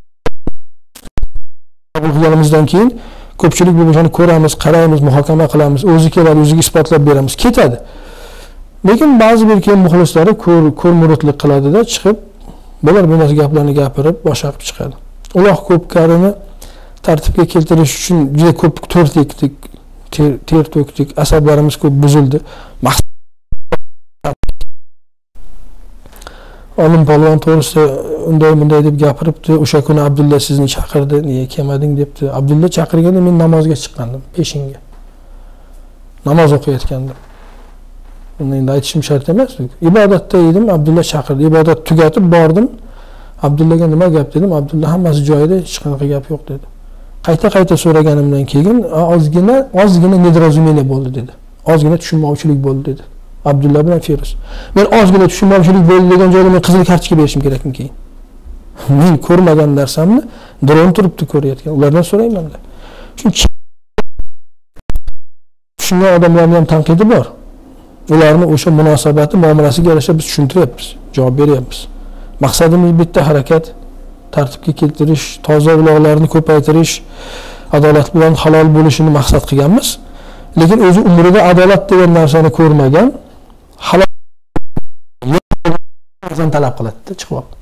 qilganimizdan keyin ko'pchilik bu ishni ko'ramiz, qaraymiz, muhokama qilamiz, o'zi keladi, o'ziga isbotlab beramiz, ketadi. Lekin ba'zi bir keyin muxlislari ko'rmurutlik qiladi-da, chiqib bular bu narsa gaplarni gapirib, boshqa chiqadi. Uloq ko'pkarini tartibga keltirish uchun juda ko'p to'r tekdik, ter to'kdik, asablarimiz ko'p buzildi. Olim polvon to'g'risida unday bunday deb gapiribdi. O'sha kuni Abdulla sizni chaqirdi, niye kelmading debdi. Abdulla chaqirganda men namozga chiqqandim, peshinga. Namoz o'qiyotgandim. Uni endi aytishim shart emas. Ibodatda edim, Abdulla chaqirdi. Ibodat tugatib bordim. Abdullaga nima gap dedim. Abdulla hammasi joyida, hech qanaqa gap yo'q dedi. Qayta-qayta so'raganimdan keyin ozgina, ozgina nedorozumeniya bo'ldi dedi. Ozgina tushunmovchilik bo'ldi dedi. Abdulla bilan Feruz. Men ozgina tushunmovchilik bo'ldi degan joyda men qizil kartochka berishim kerakmi keyin? Men ko'rmagan narsamni dron turibdi ko'rayotgan. Ulardan so'rayman da. Chunki shunday odamlarning ham tanqidi bor. Ularni o'sha munosabati, muomalasiga yarasha biz tushuntiryapmiz, javob beryapmiz. Maqsadimiz bitta harakat, tartibga keltirish, toza uloqlarni ko'paytirish, adolat bilan halol bo'lishini maqsad qilganmiz. Lekin o'zi umrida adolat degan narsani ko'rmagan, halol narsani talab qiladi, chiqib olib.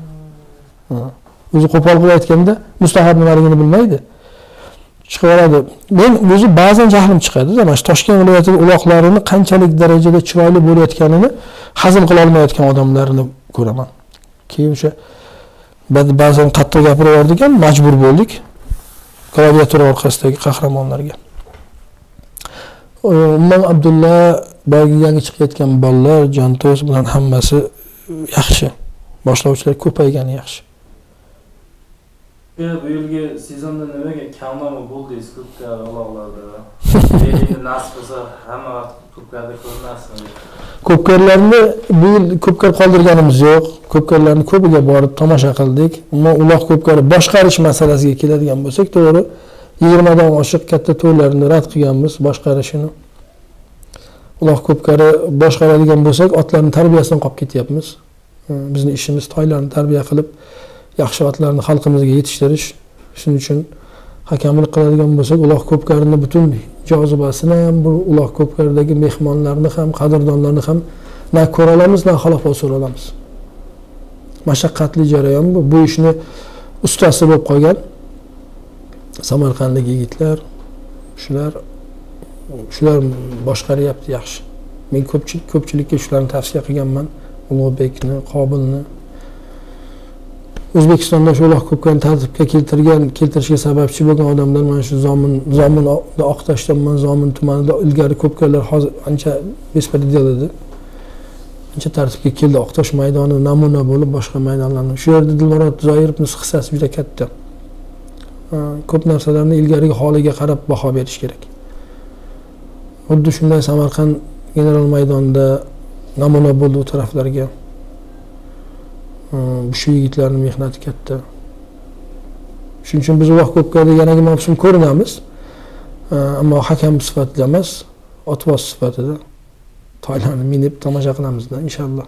O'zi qo'pol qilib aytganda mustahab nimaligini bilmaydi. Chiqaradi. Men o'zi ba'zan jahlim chiqadi. Mana shu Toshkent viloyatining uloqlarini qanchalik darajada chiroyli bo'layotganini hazm qila olmayotgan odamlarni ko'raman. Keyin o'sha ba'zan qattiq gapiraverdik ham, majbur bo'ldik. Klaviatura orqasidagi qahramonlarga. Umuman Abdulla boyagi yangi chiqayotgan bolalar, Jantoz bilan hammasi yaxshi. Boshlovchilar ko'paygani yaxshi. Bu yilgi sezonda nimaga kamroq bo'ldingiz ko'pkar uloqlarda? Endi nasib bo'lsa hamma vaqt ko'pkarda ko'rinasizmi? Ko'pkarlarni bu yil ko'pkar qoldirganimiz yo'q. Ko'pkarlarni ko'piga borib tomosha qildik. Ammo uloq ko'pkari boshqarish masalasiga keladigan bo'lsak, to'g'ri yigirma dan oshiq katta to'rlarni rad qilganmiz boshqarishini. Uloq ko'pkari boshqaradigan bo'lsak, otlarning tarbiyasidan qolib ketyapmiz. Bizning ishimiz toylarni tarbiya qilib, yaxshi otlarni xalqimizga yetishtirish. Shuning uchun hakamlik qiladigan bo'lsak, uloq ko'pkarini butun jozibasini ham, bu uloq ko'pkaridagi mehmonlarni ham, qadrdonlarni ham na ko'ra olamiz, na xalaqot so'ra olamiz. Mashaqqatli jarayon bu. Bu ishni ustasi bo'lib qolgan Samarqandlik yigitlar, shular shular boshqaryapti yaxshi. Men ko'pchilik ko'pchilikka shularni tavsiya qilganman. Ulug'bekni, Qobilni. O'zbekistonda shu uloq ko'pkani tartibga keltirgan, keltirishga sababchi bo'lgan odamlar mana shu Zomin, Zomin Oqtoshdan, Zomin tumanida ilgari ko'pkanlar hozir ancha bespredel edi. Ancha tartibga keldi. Oqtosh maydoni namuna bo'lib boshqa maydonlarni. Shu yerda Dilmurod Zoirovning hissasi juda katta. Ko'p narsalarni ilgarigi holiga qarab baho berish kerak. Xuddi shunday Samarqand general maydonida namuna bo'ldi u taraflarga. Shu yigitlarning mehnati katta. Shuning uchun biz uloq ko'pkarida yanagi mavsum ko'rinamiz. Ammo hakam sifatida emas, otvoz sifatida toylarni minib tomosha qilamizda inshaalloh.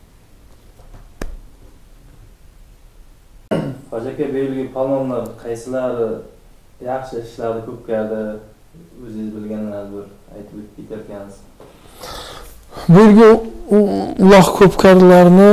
Hojaka bu yilgi palvonlar qaysilari yaxshi ishladi ko'pkarda o'zingiz bilganlarni bir aytib ketarkansiz. Bu yilgi uloq ko'pkarlarni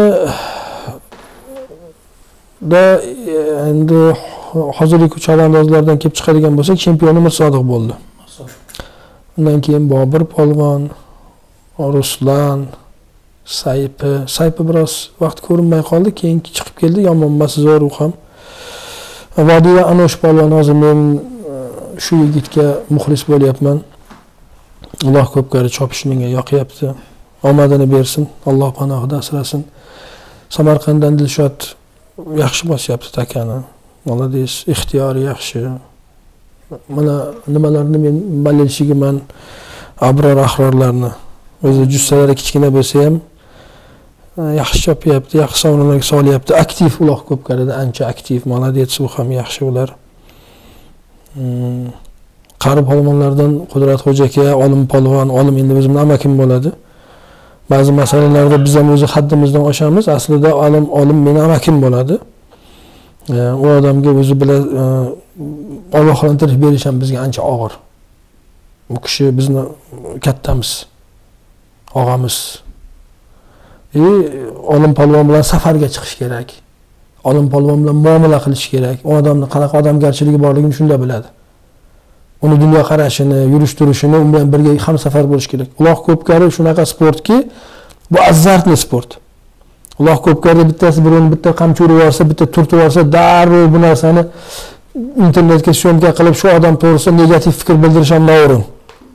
da endi hozirgi chavandozlardan kelib chiqadigan bo'lsak, chempioni Mirsodiq bo'ldi. Undan keyin Bobur polvon, Ruslan, Saypi, Saypi biroz vaqt ko'rinmay qoldi, keyin chiqib keldi, yomon emas zo'r u ham. Vodiya Anosh polvon, hozir men shu yigitga muxlis bo'lyapman. Alloh ko'pkari chopish menga yoqyapti. Omadini bersin, Alloh panohida asrasin. Samarqanddan Dilshod yaxshi bosyapti takani. Молодец, ixtiyori yaxshi. Mana nimalarni men balilshigiman, abror ahrorlarni. O'zi jussalari kichkina bo'lsa ham yaxshi chopyapti, yaxshi sovrinlarga solyapti. Aktiv uloq ko'pkarida, ancha aktiv. Молодец, u ham yaxshi ular. Qari polvonlardan Qudratxo'ja aka, olim polvon, olim endi o'zimning amakim bo'ladi. Ba'zi masalalarda biz ham o'zi haddimizdan oshamiz. Aslida olim olim mening amakim bo'ladi. U odamga o'zi bilan ogohlantirish berish ham bizga ancha og'ir. U kishi bizni kattamiz, og'amiz. E, olim polvon bilan safarga chiqish kerak. Olim polvon bilan muomala qilish kerak. U odamning qanaqa odamgarchiligi borligini shunda biladi. Uni dunyo qarashini, yurish turishini u bilan birga ham safar bo'lish kerak. Uloq ko'pkari shunaqa sportki, bu azartli sport. Uloq ko'pkarida bittasi birini bitta qamchi urib olsa, bitta turtib olsa, darrov bu narsani internetga syomka qilib shu odam to'g'risida negativ fikr bildirish ham noo'rin.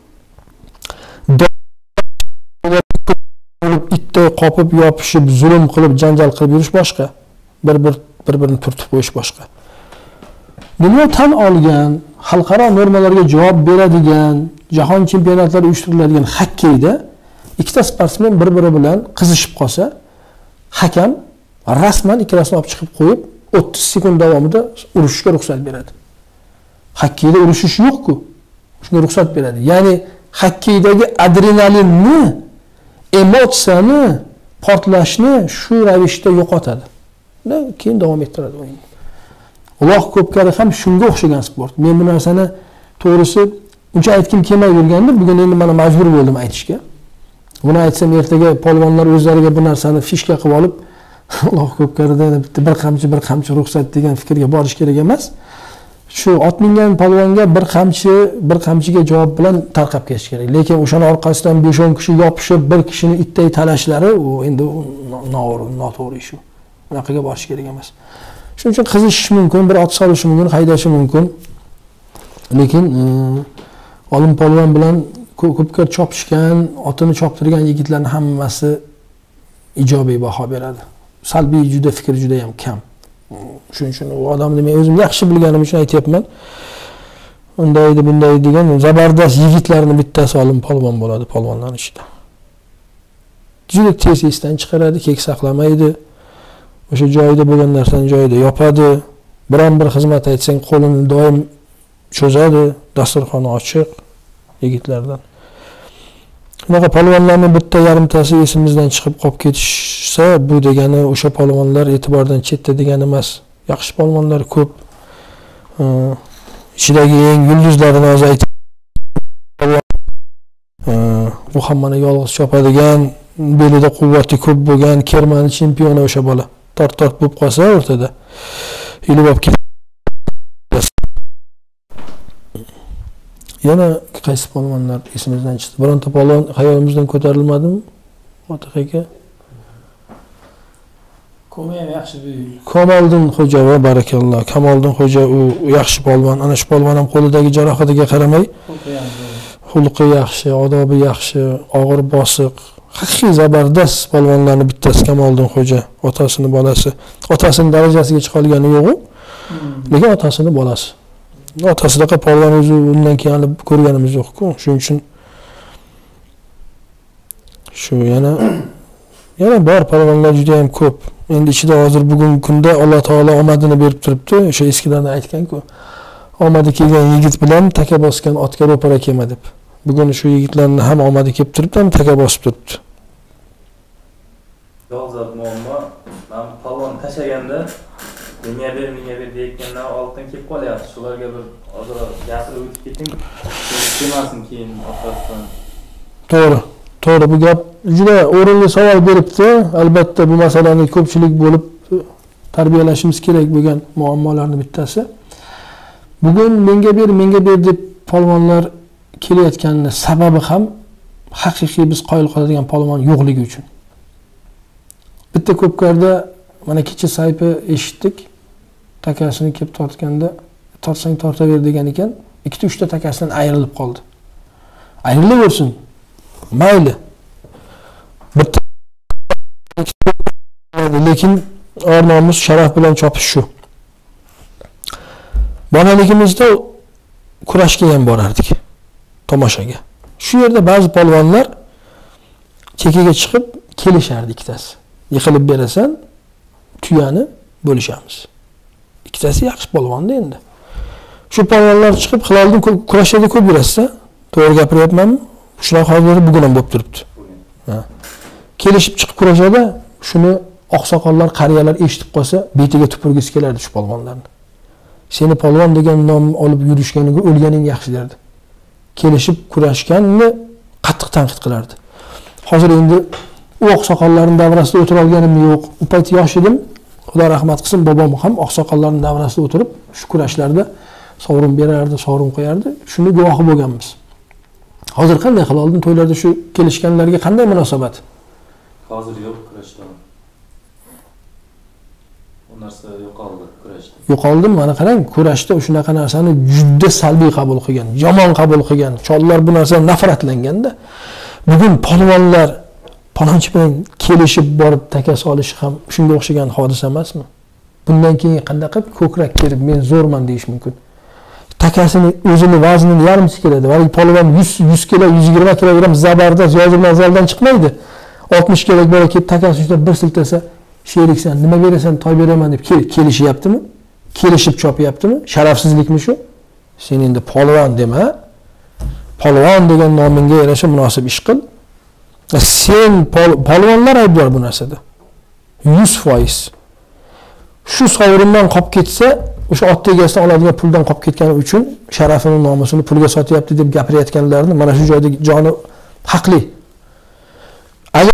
Itda qopib, yopishib, zulm qilib, janjal qilib yurish boshqa. Bir-bir bir-birini turtib qo'yish boshqa. Dunyo tan olgan, xalqaro normalarga javob beradigan, jahon chempionatlari uyushtiriladigan xokkeyda ikkita sportsmen bir-biri bilan qizishib qolsa, hakam rasman ikkalasini olib chiqib qo'yib, o'ttiz sekund davomida urushishga ruxsat beradi. Xokkeyda urushish yo'q-ku. Shunga ruxsat beradi. Ya'ni xokkeydagi adrenalinni, emotsiyani, portlashni shu ravishda yo'qotadi. Keyin davom ettiradi o'yin. Uloq ko'pkari ham shunga o'xshagan sport. Men bu narsani to'g'risi uncha aytkim kelmay yurgandi, bugun endi mana majbur bo'ldim aytishga. Buni aytsam ertaga polvonlar o'zlariga bu narsani fishka qilib olib, uloq ko'pkarida bitta bir qamchi bir qamchi ruxsat degan fikrga borish kerak emas. Shu ot mingan polvonga bir qamchi bir qamchiga javob bilan tarqab ketish kerak. Lekin o'shaning orqasidan besh o'n kishi yopishib, bir kishini itday talashlari u endi noo'rin, noto'g'ri ish u. Bunaqaga borish kerak emas. Shuning uchun qizishish mumkin, bir ot solishi mumkin, haydashi mumkin. Lekin olim polvon bilan ko'pkar chopishgan, otini choptirgan yigitlarning hammasi ijobiy baho beradi. Salbiy juda fikr juda ham kam. Shuning uchun u odamni men o'zim yaxshi bilganim uchun aytayapman. Unday edi, bunday degan zabardast yigitlarning bittasi olim polvon bo'ladi polvonlar ichida. Juda tez esdan chiqaradi, kek saqlamaydi. O'sha joyida bo'lgan narsani joyida yopadi. Biron bir xizmat aytsang qo'lini doim cho'zadi, dasturxoni ochiq yigitlardan. Bunaqa polvonlarning bitta yarimtasi esimizdan chiqib qolib ketishsa, bu degani o'sha polvonlar e'tibordan chetda degani emas. Yaxshi polvonlar ko'p. Ichidagi eng yulduzlarini o'zi aytib, bu ham mana yolg'iz chopadigan, belida quvvati ko'p bo'lgan Kermani chempioni o'sha bola. Tort-tort bo'lib qolsa o'rtada ilib olib ketadi. Yana qaysi polvonlar esimizdan chiqdi? Bironta polvon hayolimizdan ko'tarilmadimi? Otaq aka. Ko'mi ham yaxshi bo'yi. Kamoliddin xo'ja va barakalloh. Kamoliddin xo'ja u yaxshi polvon. Ana shu polvon ham qo'lidagi jarohatiga qaramay, xulqi yaxshi, odobi yaxshi, og'ir bosiq, haqiqiy zabardast polvonlarning bittasi Kamoliddin xo'ja, otasining bolasi. Otasining darajasiga chiqa olgani yo'q-ku. Lekin otasining bolasi. Otasidaqa polvon o'zi undan keyin ko'rganimiz yo'q-ku. Shuning uchun shu yana yana bor polvonlar juda ham ko'p. Endi ichida hozir bugungi kunda Alloh taolo omadini berib turibdi. O'sha eskilardan aytgan-ku. Omadi kelgan yigit bilan taka bosgan otga ro'para kelma deb. Bugun shu yigitlarning ham omadi kelib turibdi, ham taka bosib turibdi. Dolzarb muammo. Men polvon tashaganda menga ber, menga ber deyotgandan oldin kelib qolyapti. Shularga bir ozroq gapirib o'tib keting. Kelmasin keyin orqasidan. To'g'ri. To'g'ri, bu gap juda o'rinli savol beribdi. Albatta bu masalani ko'pchilik bo'lib tarbiyalashimiz kerak bo'lgan muammolarning bittasi. Bugun menga ber, menga ber deb polvonlar kelayotganining sababi ham haqiqiy biz qoyil qoladigan polvon yo'qligi uchun. Bitta ko'pkarda mana kecha saypi eshitdik. Takasini kelib tortganda, tortsang tortaver degan ekan, ikkita uchta takasidan ayrilib qoldi. Ayrilaversin. Mayli. Bitta lekin or nomus sharaf bilan chopish shu. Bolaligimizda kurashga ham borardik. Tomoshaga. Shu yerda ba'zi polvonlar chekiga chiqib kelishardi ikkitasi. Yiqilib berasan, tuyani bo'lishamiz. Ikkitasi yaxshi polvonda endi. Shu polvonlar chiqib Hilolning kurashida ko'p yurasa, to'g'ri gapiryapmanmi? Shunaqa hozir bugun ham bo'lib turibdi. Ha. Kelishib chiqib kurashada shuni oqsoqollar, qariyalar eshitib qolsa, betiga tupurgisi kelardi shu polvonlarni. Seni polvon degan nom olib yurishganiga o'lganing yaxshi derdi. Kelishib kurashganni qattiq tanqid qilardi. Hozir endi u oqsoqollarning davrasida o'tira olganim yo'q. U payt yosh edim. Xudo rahmat qilsin, bobom ham oqsoqollarning davrasida o'tirib, shu kurashlarda sovrin berardi, sovrin qo'yardi. Shuni guvohi bo'lganmiz. Hozir qanday Hilolning to'ylarda shu kelishganlarga qanday munosabat? Hozir yo'q kurashda. Bu narsa yo'qoldi kurashda. Yo'qoldi, mana qarang, kurashda shunaqa narsani juda salbiy qabul qilgan, yomon qabul qilgan, chollar bu narsadan nafratlanganda, bugun polvonlar palonchi bilan kelishib borib taka solishi ham shunga o'xshagan hodisa emasmi? Bundan keyin qanday qilib ko'krak kerib men zo'rman deyish mumkin. Takasini o'zini vaznini yarmisi keladi. Valgi polvon yuz kilo, yuz yigirma kilogramm zabardast yozilgan zaldan chiqmaydi. oltmish kerak bola kelib takasi ushlab bir siltasa, "Sheriksan, nima berasan, toy beraman" deb kelishyaptimi? Kelishib chopyaptimi? Sharafsizlikmi shu? Sen endi polvon dema. Polvon degan nomingga yarasha munosib ish qil. Sen polvonlar aybdor bu narsada. yuz foiz. Shu sovrindan qolib ketsa, o'sha ot egasidan oladigan puldan qolib ketgani uchun sharafini, nomusini pulga sotyapti deb gapirayotganlarni mana shu joyda joni haqli. Agar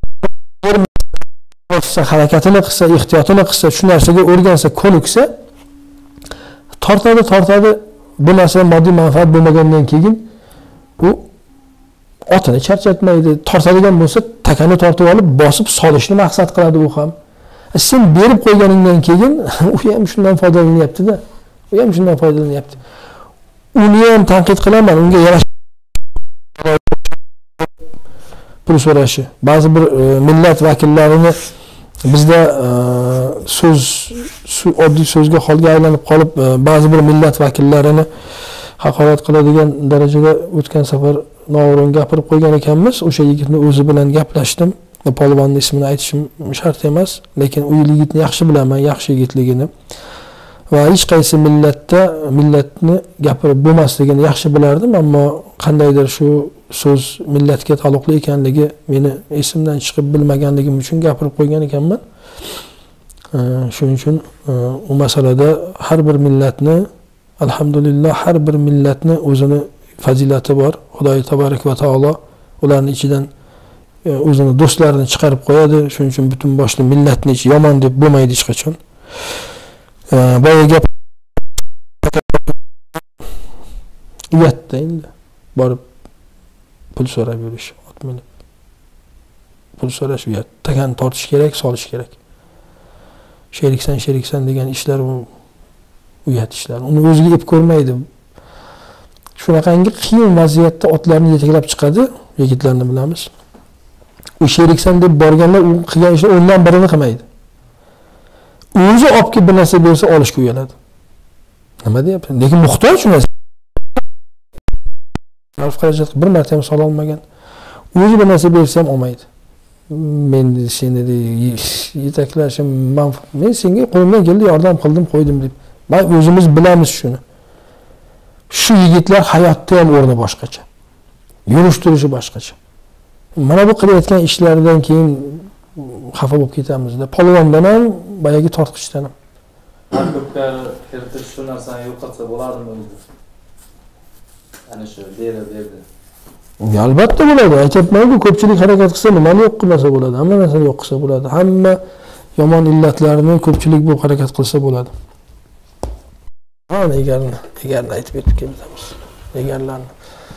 harakatini qilsa, ehtiyotini qilsa, shu narsaga o'rgansa, ko'niksa, tortadi, tortadi. Bu narsa moddiy manfaat bo'lmagandan keyin u otini charchatmaydi. Tortadigan bo'lsa, takani tortib olib, bosib solishni maqsad qiladi u ham. Sen berib qo'yganingdan keyin u ham shundan foydalanyapti-da. U ham shundan foydalanyapti. Uni ham tanqid qilaman, unga yarasha pul so'rashi. Ba'zi bir e, millat vakillarini bizda e, so'z oddiy so'zga holga aylanib qolib, e, ba'zi bir millat vakillarini haqorat qiladigan darajada o'tgan safar noo'rin gapirib qo'ygan ekanmiz. O'sha yigitni o'zi bilan gaplashdim. Polvonning ismini aytishim shart emas, lekin u yigitni yaxshi bilaman, yaxshi yigitligini va hech qaysi millatda millatni gapirib bo'lmasligini yaxshi bilardim, ammo qandaydir shu so'z millatga taalluqli ekanligi meni esimdan chiqib bilmaganligim uchun gapirib qo'ygan ekanman. Shuning uchun u masalada har bir millatni, alhamdulillah, har bir millatni o'zini fazilati bor. Xudo tabarak va taolo ularning ichidan o'zini do'stlarini chiqarib qo'yadi. Shuning uchun butun boshli millatni hech yomon deb bo'lmaydi hech qachon. Boya gap uyatda endi borib pul so'rab yurish, ot minib pul so'rash uyat. Takani tortish kerak, solish kerak. Sheriksan, sheriksan degan ishlar u uyat ishlar. Uni o'ziga ep ko'rmaydi. Shunaqangi qiyin vaziyatda otlarni yetaklab chiqadi, yigitlarni bilamiz. U sheriksan deb borganlar u qilgan ishni o'ndan birini qilmaydi. O'zi olib kelib bir narsa bersa olishga uyaladi. Nima deyapsan? Lekin muhtoj shu narsa. Xarajat bir marta ham sola olmagan. O'zi bir narsa bersa ham olmaydi. Men seni yetaklashim, men senga qo'limdan keldi yordam qildim, qo'ydim deb. Men o'zimiz bilamiz shuni. Shu yigitlar hayotda ham o'rni boshqacha. Yurish turishi boshqacha. Mana bu qilayotgan ishlardan keyin xafa bo'lib ketamizda. Polvondan ham, boyagi tortqichdan ham. Ko'pkar kiritish shu narsani yo'qotsa bo'ladimi o'zi? Ana shu berib berdi. Albatta bo'ladi. Aytayapman-ku, ko'pchilik harakat qilsa nimani yo'q qilsa bo'ladi. Hamma narsani yo'q qilsa bo'ladi. Hamma yomon illatlarni ko'pchilik bu harakat qilsa bo'ladi. Mana egarni, egarni aytib berib kelamiz. Egarlarni.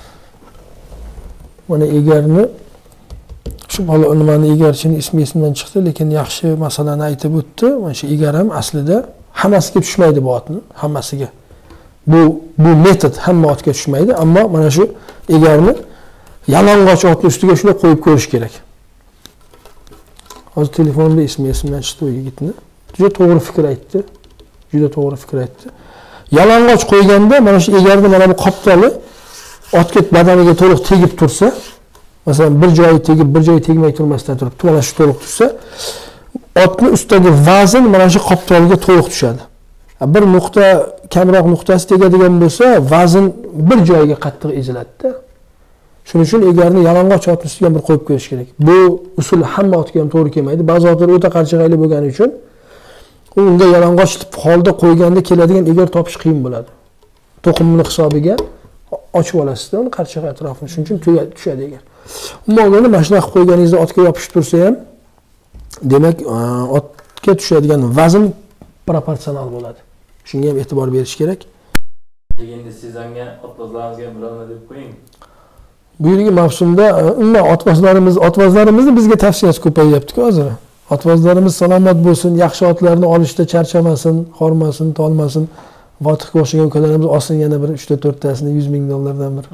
Mana egarni shu bola nimani egarchining ismi esimdan chiqdi, lekin yaxshi masalani aytib o'tdi. Mana shu egar ham aslida hammasiga tushmaydi bu otni, hammasiga. Bu bu metod hamma otga tushmaydi, ammo mana shu egarni yalang'och otni ustiga shunday qo'yib ko'rish kerak. Hozir telefonimda ismi esimdan chiqdi u yigitni. Juda to'g'ri fikr aytdi. Juda to'g'ri fikr aytdi. Yalang'och qo'yganda mana shu egarda mana bu qoptoli otga badaniga to'liq tegib tursa, masalan bir joyi tegib, bir joyi tegmay turmasdan turib, mana shu to'liq tursa, otni ustidagi vazn mana shu qoptoliga to'liq tushadi. Bir nuqta kamroq nuqtasi tegadigan bo'lsa, vazn bir joyga qattiq eziladi-da. Shuning uchun egarni yalang'och otni ustiga bir qo'yib qo'yish kerak. Bu usul hamma otga ham to'g'ri kelmaydi. Ba'zi otlar o'ta qarchig'ayli bo'lgani uchun unga yalang'och holda qo'yganda keladigan egar topish qiyin bo'ladi. To'qimni hisobiga ochib olasizda uni qarchig'a atrofini. Shuning uchun tushadi egar. Umuman mana shunaqa qilib qo'yganingizda otga yopishib tursa ham, demak, otga tushadigan vazn proporsional bo'ladi. Shunga ham e'tibor berish kerak. Endi sezonga otbozlarimizga birorma deb qo'ying. Bu yilgi mavsumda umuman otbozlarimiz, otbozlarimizni bizga tavsiyasi ko'payyapti-ku hozir. Otbozlarimiz salomat bo'lsin, yaxshi otlarni olishda charchamasin, hormasin, tolmasin. Votixga o'xshagan ukalarimiz olsin yana bir uch ta to'rt tasini yuz ming dollardan bir.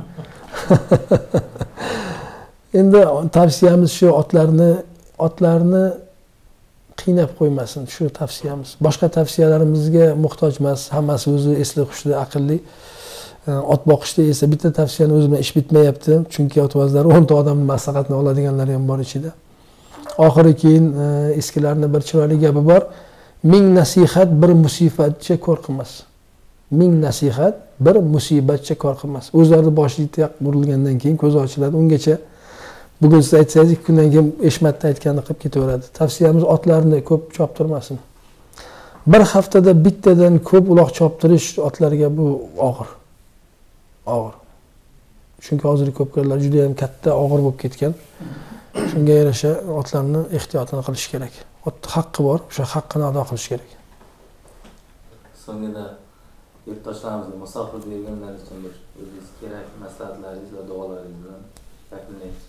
Endi tavsiyamiz shu otlarni, otlarni qiynab qo'ymasin, shu tavsiyamiz. Boshqa tavsiyalarimizga muhtoj emas, hammasi o'zi esli hushli, aqlli. Ot boqishda esa bitta tavsiyani o'zi bilan ish bitmayapti, chunki otbozlar o'n ta odamning maslahatini oladiganlar ham bor ichida. Oxiri keyin eskilarning bir chiroyli gapi bor. Ming nasihat bir musibatcha ko'r qilmas. Ming nasihat bir musibatcha ko'r qilmas. O'zlari boshiga burilgandan keyin ko'zi ochiladi. Ungacha bugun siz aytsangiz ikki kundan keyin Eshmatda aytganini qilib ketaveradi. Tavsiyamiz otlarni ko'p choptirmasin. Bir haftada bittadan ko'p uloq choptirish otlarga bu og'ir. Og'ir. Chunki hozirgi ko'pkarlar juda ham katta og'ir bo'lib ketgan. Shunga yarasha otlarni ehtiyotini qilish kerak. Ot haqqi bor, o'sha haqqini ado qilish kerak. So'ngida yurtdoshlarimizga musofir berganlar uchun bir o'zingiz kerak maslahatlaringiz va duolaringiz bilan yakunlaymiz.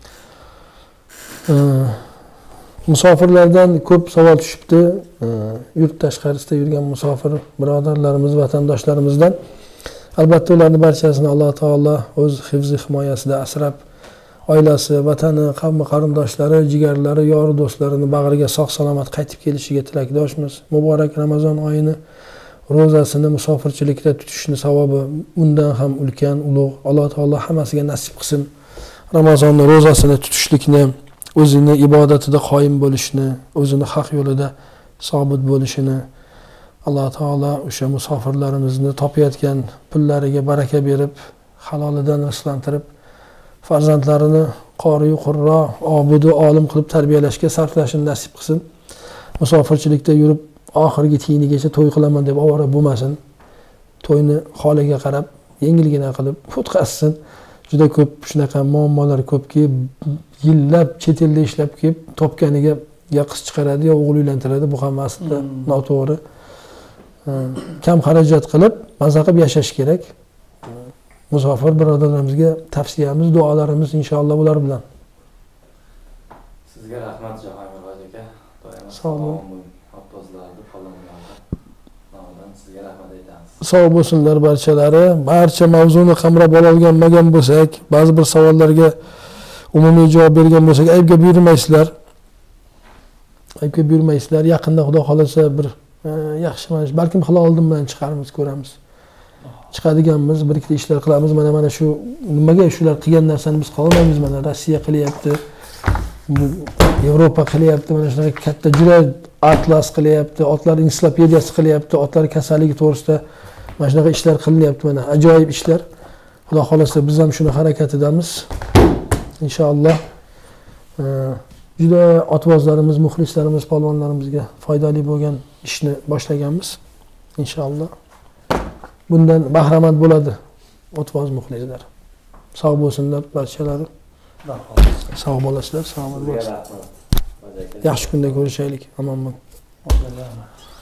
Musofirlardan ko'p savol tushibdi. Yurt tashqarisida yurgan musofir birodarlarimiz, vatandoshlarimizdan. Albatta ularning barchasini Alloh taolo o'z hifzi himoyasida asrab, oilasi, vatani, qavmi qarindoshlari, jigarlari, yor do'stlarini bag'riga sog' salomat qaytib kelishiga tilakdoshmiz. Muborak Ramazon oyini ro'zasini musofirchilikda tutishni savobi undan ham ulkan, ulug'. Alloh taolo hammasiga nasib qilsin. Ramazonni ro'zasini tutishlikni, o'zini ibodatida qoyim bo'lishni, o'zini haq yo'lida sobit bo'lishini Alloh taolo o'sha musofirlarimizni topayotgan pullariga baraka berib, halolidan rizqlantirib, farzandlarini qori, qurro, obudu, olim qilib tarbiyalashga sarflashini nasib qilsin. Musofirchilikda yurib oxirgi tiyinigacha to'y qilaman deb ovora bo'lmasin. To'yni holiga qarab, yengilgina qilib o'tkazsin. Juda ko'p shunaqa muammolar ko'pki, yillab chet elda ishlab kelib, topganiga ya qiz chiqaradi, yo o'g'il uylantiradi. Bu ham aslida noto'g'ri. Kam xarajat qilib, maza qilib yashash kerak. Musofir birodarlarimizga tavsiyamiz, duolarimiz inshaalloh ular bilan. Sizga rahmat Jahongir aka. Sog' bo'ling. Otbozlarni qolonlarni nomidan sizga rahmat aytamiz. Sog' bo'lsinlar barchalari. Barcha mavzuni qamrab ololmagan bo'lsak, ba'zi bir savollarga umumiy javob bergan bo'lsak, aybga buyurmaysizlar. Aybga buyurmaysizlar. Yaqinda Xudo xolasa bir yaxshi mana balkim halolidan bilan chiqarimiz, ko'ramiz. Chiqadiganmiz, bir ikkita ishlar qilamiz. Mana mana shu nimaga shular qilgan narsani biz qilolmaymiz. Mana Rossiya qilyapti, Yevropa qilyapti, mana shunaqa katta juda atlas qilyapti, otlar ensiklopediyasi qilyapti, otlar kasalligi to'g'risida mana shunaqa ishlar qilinyapti. Mana ajoyib ishlar. Xudo xolasa biz ham shuni harakatidamiz. Inshaalloh juda otbozlarimiz, muxlislarimiz, polvonlarimizga foydali bo'lgan ishni boshlaganmiz. Inshaalloh bundan bahramand bo'ladi otvoz muxlislar. Sog' bo'lsinlar barchalari. Sog' bo'lasizlar, salomat bo'lasizlar. Yaxshi kunda ko'rishaylik. Omon bo'ling.